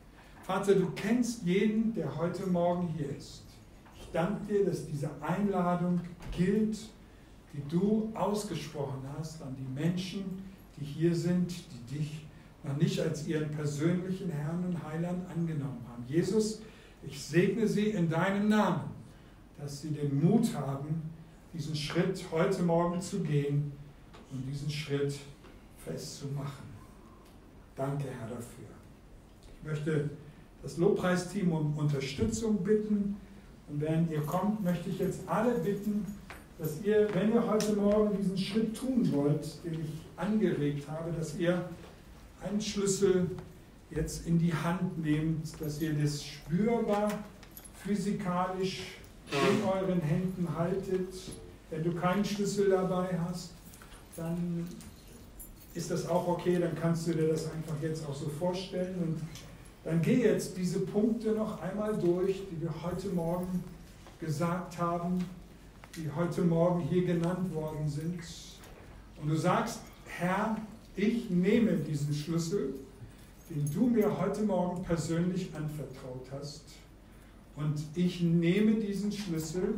Vater, du kennst jeden, der heute Morgen hier ist. Ich danke dir, dass diese Einladung gilt, die du ausgesprochen hast an die Menschen, die hier sind, die dich noch nicht als ihren persönlichen Herrn und Heiland angenommen haben. Jesus, ich segne sie in deinem Namen, dass sie den Mut haben, diesen Schritt heute Morgen zu gehen und diesen Schritt festzumachen. Danke, Herr, dafür. Ich möchte das Lobpreisteam um Unterstützung bitten. Und während ihr kommt, möchte ich jetzt alle bitten, dass ihr, wenn ihr heute Morgen diesen Schritt tun wollt, den ich angeregt habe, dass ihr einen Schlüssel jetzt in die Hand nehmt, dass ihr das spürbar, physikalisch in euren Händen haltet. Wenn du keinen Schlüssel dabei hast, dann ist das auch okay, dann kannst du dir das einfach jetzt auch so vorstellen. Und dann geh jetzt diese Punkte noch einmal durch, die wir heute Morgen gesagt haben, die heute Morgen hier genannt worden sind. Und du sagst, Herr, ich nehme diesen Schlüssel, den du mir heute Morgen persönlich anvertraut hast. Und ich nehme diesen Schlüssel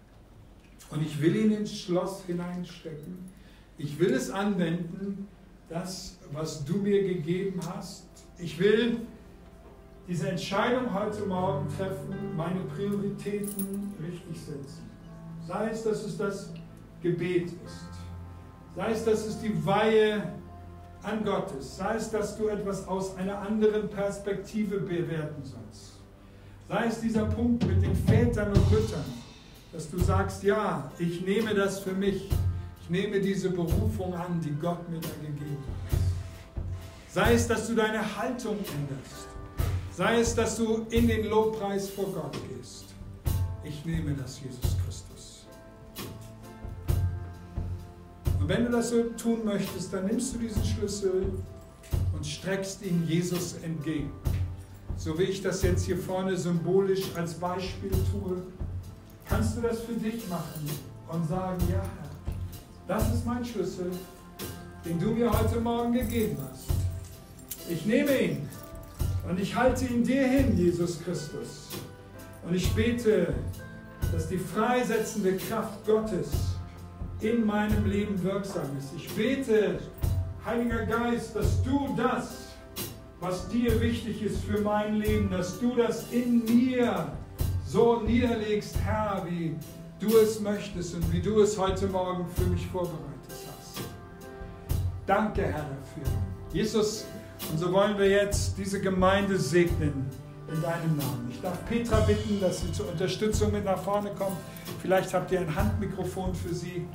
und ich will ihn ins Schloss hineinstecken. Ich will es anwenden, das, was du mir gegeben hast. Ich will diese Entscheidung heute Morgen treffen, meine Prioritäten richtig setzen. Sei es, dass es das Gebet ist. Sei es, dass es die Weihe an Gott ist. Sei es, dass du etwas aus einer anderen Perspektive bewerten sollst. Sei es dieser Punkt mit den Vätern und Müttern, dass du sagst, ja, ich nehme das für mich. Ich nehme diese Berufung an, die Gott mir da gegeben hat. Sei es, dass du deine Haltung änderst. Sei es, dass du in den Lobpreis vor Gott gehst. Ich nehme das, Jesus Christus. Und wenn du das so tun möchtest, dann nimmst du diesen Schlüssel und streckst ihn Jesus entgegen. So wie ich das jetzt hier vorne symbolisch als Beispiel tue, kannst du das für dich machen und sagen, ja Herr, das ist mein Schlüssel, den du mir heute Morgen gegeben hast. Ich nehme ihn und ich halte ihn dir hin, Jesus Christus. Und ich bete, dass die freisetzende Kraft Gottes in meinem Leben wirksam ist. Ich bete, Heiliger Geist, dass du das, was dir wichtig ist für mein Leben, dass du das in mir so niederlegst, Herr, wie du es möchtest und wie du es heute Morgen für mich vorbereitet hast. Danke, Herr, dafür. Jesus, und so wollen wir jetzt diese Gemeinde segnen in deinem Namen. Ich darf Petra bitten, dass sie zur Unterstützung mit nach vorne kommt. Vielleicht habt ihr ein Handmikrofon für sie.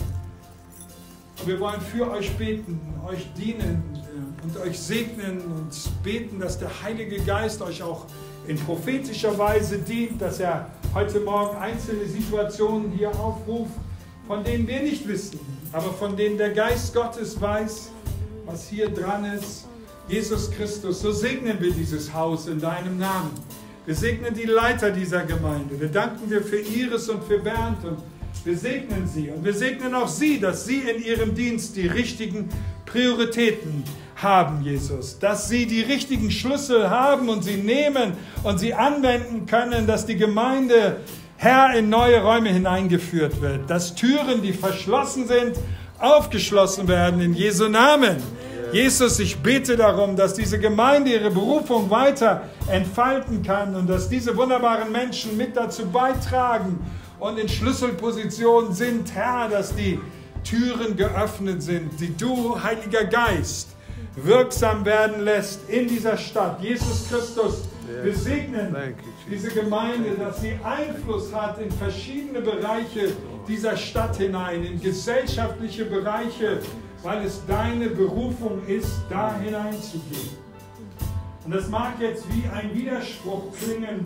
Und wir wollen für euch beten, euch dienen und euch segnen und beten, dass der Heilige Geist euch auch in prophetischer Weise dient, dass er heute Morgen einzelne Situationen hier aufruft, von denen wir nicht wissen, aber von denen der Geist Gottes weiß, was hier dran ist. Jesus Christus, so segnen wir dieses Haus in deinem Namen. Wir segnen die Leiter dieser Gemeinde. Wir danken dir für Iris und für Bernd und wir segnen sie. Und wir segnen auch sie, dass sie in ihrem Dienst die richtigen Prioritäten haben, Jesus. Dass sie die richtigen Schlüssel haben und sie nehmen und sie anwenden können, dass die Gemeinde, Herr, in neue Räume hineingeführt wird. Dass Türen, die verschlossen sind, aufgeschlossen werden in Jesu Namen. Jesus, ich bete darum, dass diese Gemeinde ihre Berufung weiter entfalten kann und dass diese wunderbaren Menschen mit dazu beitragen und in Schlüsselpositionen sind, Herr, dass die Türen geöffnet sind, die du, Heiliger Geist, wirksam werden lässt in dieser Stadt. Jesus Christus, wir segnen diese Gemeinde, dass sie Einfluss hat in verschiedene Bereiche dieser Stadt hinein, in gesellschaftliche Bereiche, weil es deine Berufung ist, da hineinzugehen. Und das mag jetzt wie ein Widerspruch klingen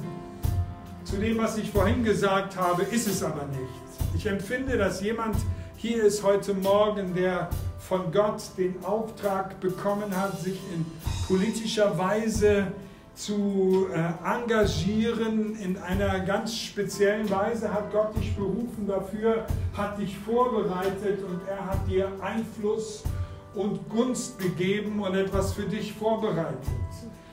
zu dem, was ich vorhin gesagt habe, ist es aber nicht. Ich empfinde, dass jemand hier ist heute Morgen, der von Gott den Auftrag bekommen hat, sich in politischer Weise zu engagieren. In einer ganz speziellen Weise hat Gott dich berufen dafür, hat dich vorbereitet und er hat dir Einfluss und Gunst gegeben und etwas für dich vorbereitet.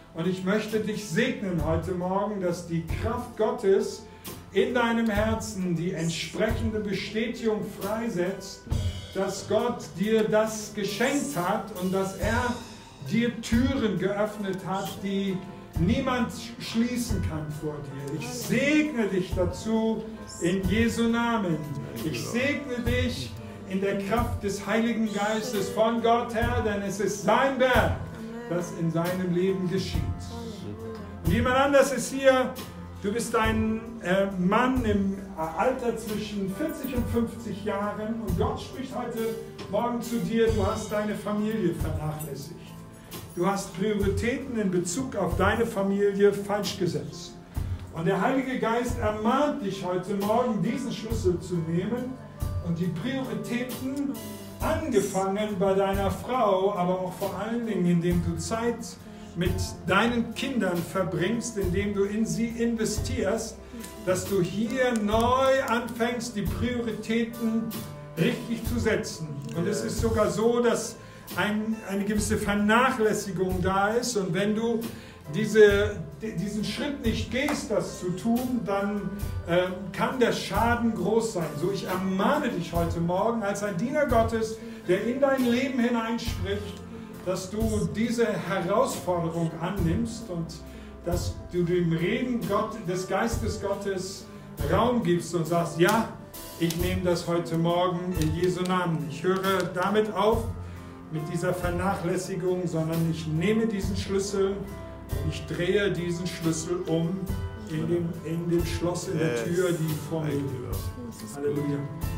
Und ich möchte dich segnen heute Morgen, dass die Kraft Gottes in deinem Herzen die entsprechende Bestätigung freisetzt, dass Gott dir das geschenkt hat und dass er dir Türen geöffnet hat, die niemand schließen kann vor dir. Ich segne dich dazu in Jesu Namen. Ich segne dich in der Kraft des Heiligen Geistes von Gott her, denn es ist sein Werk, das in seinem Leben geschieht. Und jemand anders ist hier, du bist ein Mann im Alter zwischen 40 und 50 Jahren und Gott spricht heute Morgen zu dir, du hast deine Familie vernachlässigt. Du hast Prioritäten in Bezug auf deine Familie falsch gesetzt. Und der Heilige Geist ermahnt dich heute Morgen, diesen Schlüssel zu nehmen und die Prioritäten, angefangen bei deiner Frau, aber auch vor allen Dingen, indem du Zeit mit deinen Kindern verbringst, indem du in sie investierst, dass du hier neu anfängst, die Prioritäten richtig zu setzen. Und es ist sogar so, dass eine gewisse Vernachlässigung da ist und wenn du diesen Schritt nicht gehst, das zu tun, dann kann der Schaden groß sein. So, ich ermahne dich heute Morgen als ein Diener Gottes, der in dein Leben hineinspricht, dass du diese Herausforderung annimmst und dass du dem Reden des Geistes Gottes Raum gibst und sagst, ja, ich nehme das heute Morgen in Jesu Namen. Ich höre damit auf mit dieser Vernachlässigung, sondern ich nehme diesen Schlüssel, ich drehe diesen Schlüssel um in dem Schloss in der Tür, die vor mir liegt. Halleluja.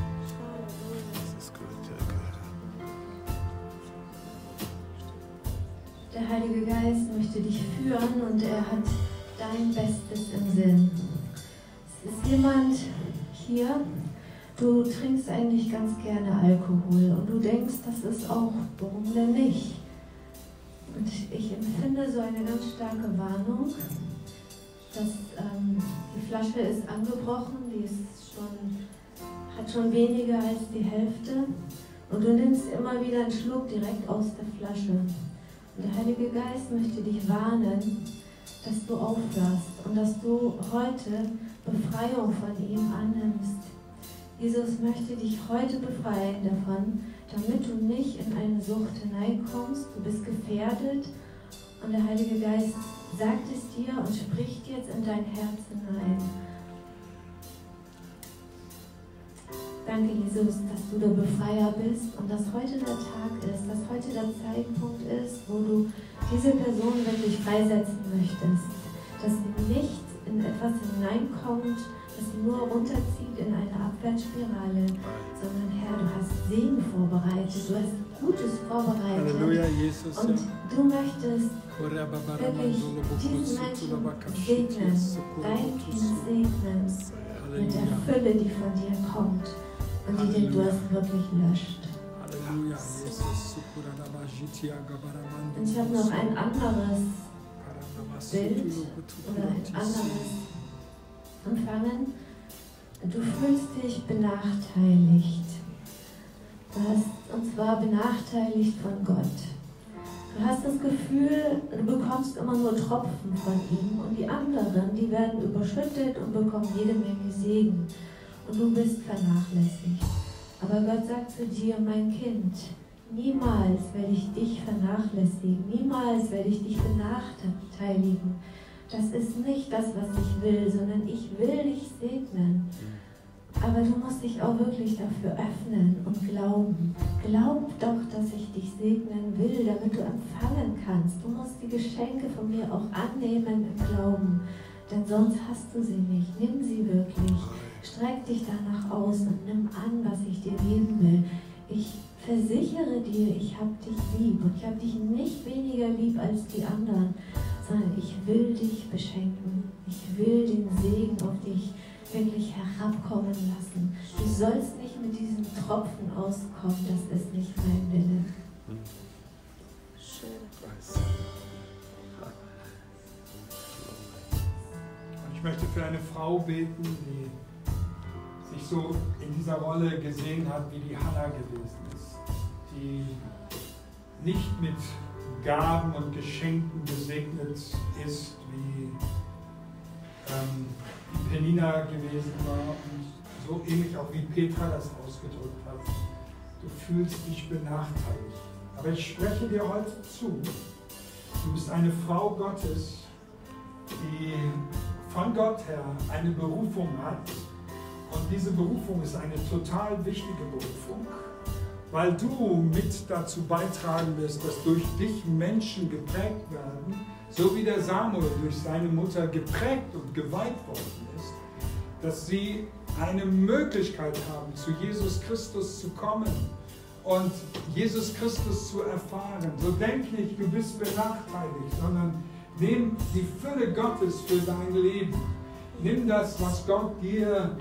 Der Heilige Geist möchte dich führen und er hat dein Bestes im Sinn. Es ist jemand hier, du trinkst eigentlich ganz gerne Alkohol und du denkst, das ist auch, warum denn nicht? Und ich empfinde so eine ganz starke Warnung, dass die Flasche ist angebrochen, die ist hat schon weniger als die Hälfte und du nimmst immer wieder einen Schluck direkt aus der Flasche. Und der Heilige Geist möchte dich warnen, dass du aufhörst und dass du heute Befreiung von ihm annimmst. Jesus möchte dich heute befreien davon, damit du nicht in eine Sucht hineinkommst. Du bist gefährdet und der Heilige Geist sagt es dir und spricht jetzt in dein Herz hinein. Danke, Jesus, dass du der Befreier bist und dass heute der Tag ist, dass heute der Zeitpunkt ist, wo du diese Person wirklich freisetzen möchtest. Dass sie nicht in etwas hineinkommt, das sie nur runterzieht in eine Abwärtsspirale, sondern Herr, du hast Segen vorbereitet, du hast Gutes vorbereitet. Halleluja, Jesus. Und du möchtest wirklich diesen Menschen segnen, dein Kind segnen, mit der Fülle, die von dir kommt und die den Durst wirklich löscht. Halleluja, Jesus. Und ich habe noch ein anderes Bild oder ein anderes empfangen. Du fühlst dich benachteiligt. Und zwar benachteiligt von Gott. Du hast das Gefühl, du bekommst immer nur Tropfen von ihm und die anderen, die werden überschüttet und bekommen jede Menge Segen. Und du bist vernachlässigt. Aber Gott sagt zu dir, mein Kind, niemals werde ich dich vernachlässigen, niemals werde ich dich benachteiligen. Das ist nicht das, was ich will, sondern ich will dich segnen. Aber du musst dich auch wirklich dafür öffnen und glauben. Glaub doch, dass ich dich segnen will, damit du empfangen kannst. Du musst die Geschenke von mir auch annehmen im Glauben, denn sonst hast du sie nicht. Nimm sie wirklich. Streck dich danach aus und nimm an, was ich dir geben will. Ich versichere dir, ich habe dich lieb und ich habe dich nicht weniger lieb als die anderen, sondern ich will dich beschenken. Ich will den Segen auf dich wirklich herabkommen lassen. Du sollst nicht mit diesen Tropfen auskommen, das ist nicht mein Wille. Ich möchte für eine Frau beten, die sich so in dieser Rolle gesehen hat, wie die Hannah gewesen ist, die nicht mit Gaben und Geschenken gesegnet ist, wie Penina gewesen war und so ähnlich auch wie Petra das ausgedrückt hat. Du fühlst dich benachteiligt. Aber ich spreche dir heute zu. Du bist eine Frau Gottes, die von Gott her eine Berufung hat. Und diese Berufung ist eine total wichtige Berufung, weil du mit dazu beitragen wirst, dass durch dich Menschen geprägt werden, so wie der Samuel durch seine Mutter geprägt und geweiht worden ist, dass sie eine Möglichkeit haben, zu Jesus Christus zu kommen und Jesus Christus zu erfahren. So denk nicht, du bist benachteiligt, sondern nimm die Fülle Gottes für dein Leben. Nimm das, was Gott dir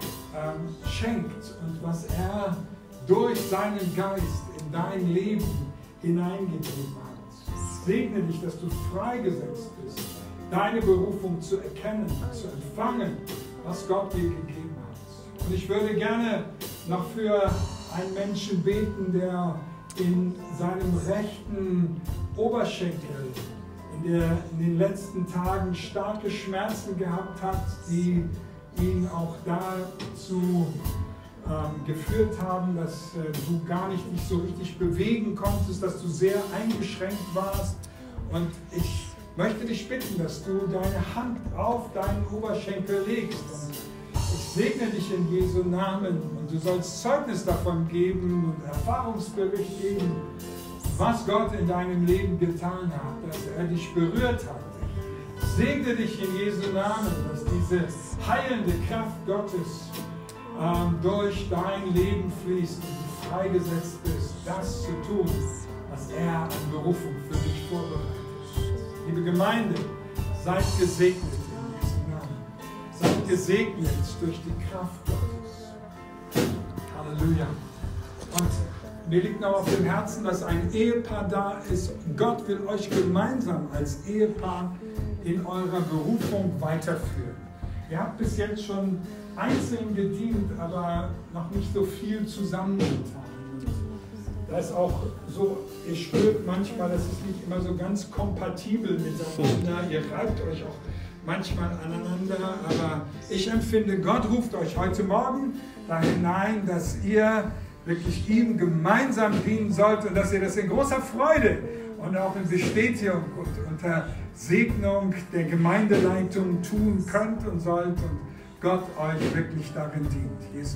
schenkt und was er durch seinen Geist in dein Leben hineingegeben hat. Segne dich, dass du freigesetzt bist, deine Berufung zu erkennen, zu empfangen, was Gott dir gegeben hat. Und ich würde gerne noch für einen Menschen beten, der in seinem rechten Oberschenkel in den letzten Tagen starke Schmerzen gehabt hat, die ihn auch dazu geführt haben, dass du gar nicht dich so richtig bewegen konntest, dass du sehr eingeschränkt warst. Und ich möchte dich bitten, dass du deine Hand auf deinen Oberschenkel legst. Und ich segne dich in Jesu Namen und du sollst Zeugnis davon geben und Erfahrungsbericht geben, was Gott in deinem Leben getan hat, dass er dich berührt hat. Ich segne dich in Jesu Namen, dass diese heilende Kraft Gottes durch dein Leben fließt und du freigesetzt bist, das zu tun, was er an Berufung für dich vorbereitet. Liebe Gemeinde, seid gesegnet in Jesu Namen. Seid gesegnet durch die Kraft Gottes. Halleluja. Und mir liegt noch auf dem Herzen, dass ein Ehepaar da ist. Gott will euch gemeinsam als Ehepaar in eurer Berufung weiterführen. Ihr habt bis jetzt schon einzeln gedient, aber noch nicht so viel zusammengetan. Da ist auch so, ihr spürt manchmal, das ist nicht immer so ganz kompatibel miteinander. Ihr reibt euch auch manchmal aneinander, aber ich empfinde, Gott ruft euch heute Morgen da hinein, dass ihr wirklich ihm gemeinsam dienen sollt und dass ihr das in großer Freude und auch in Bestätigung und unter Segnung der Gemeindeleitung tun könnt und sollt und Gott euch wirklich darin dient.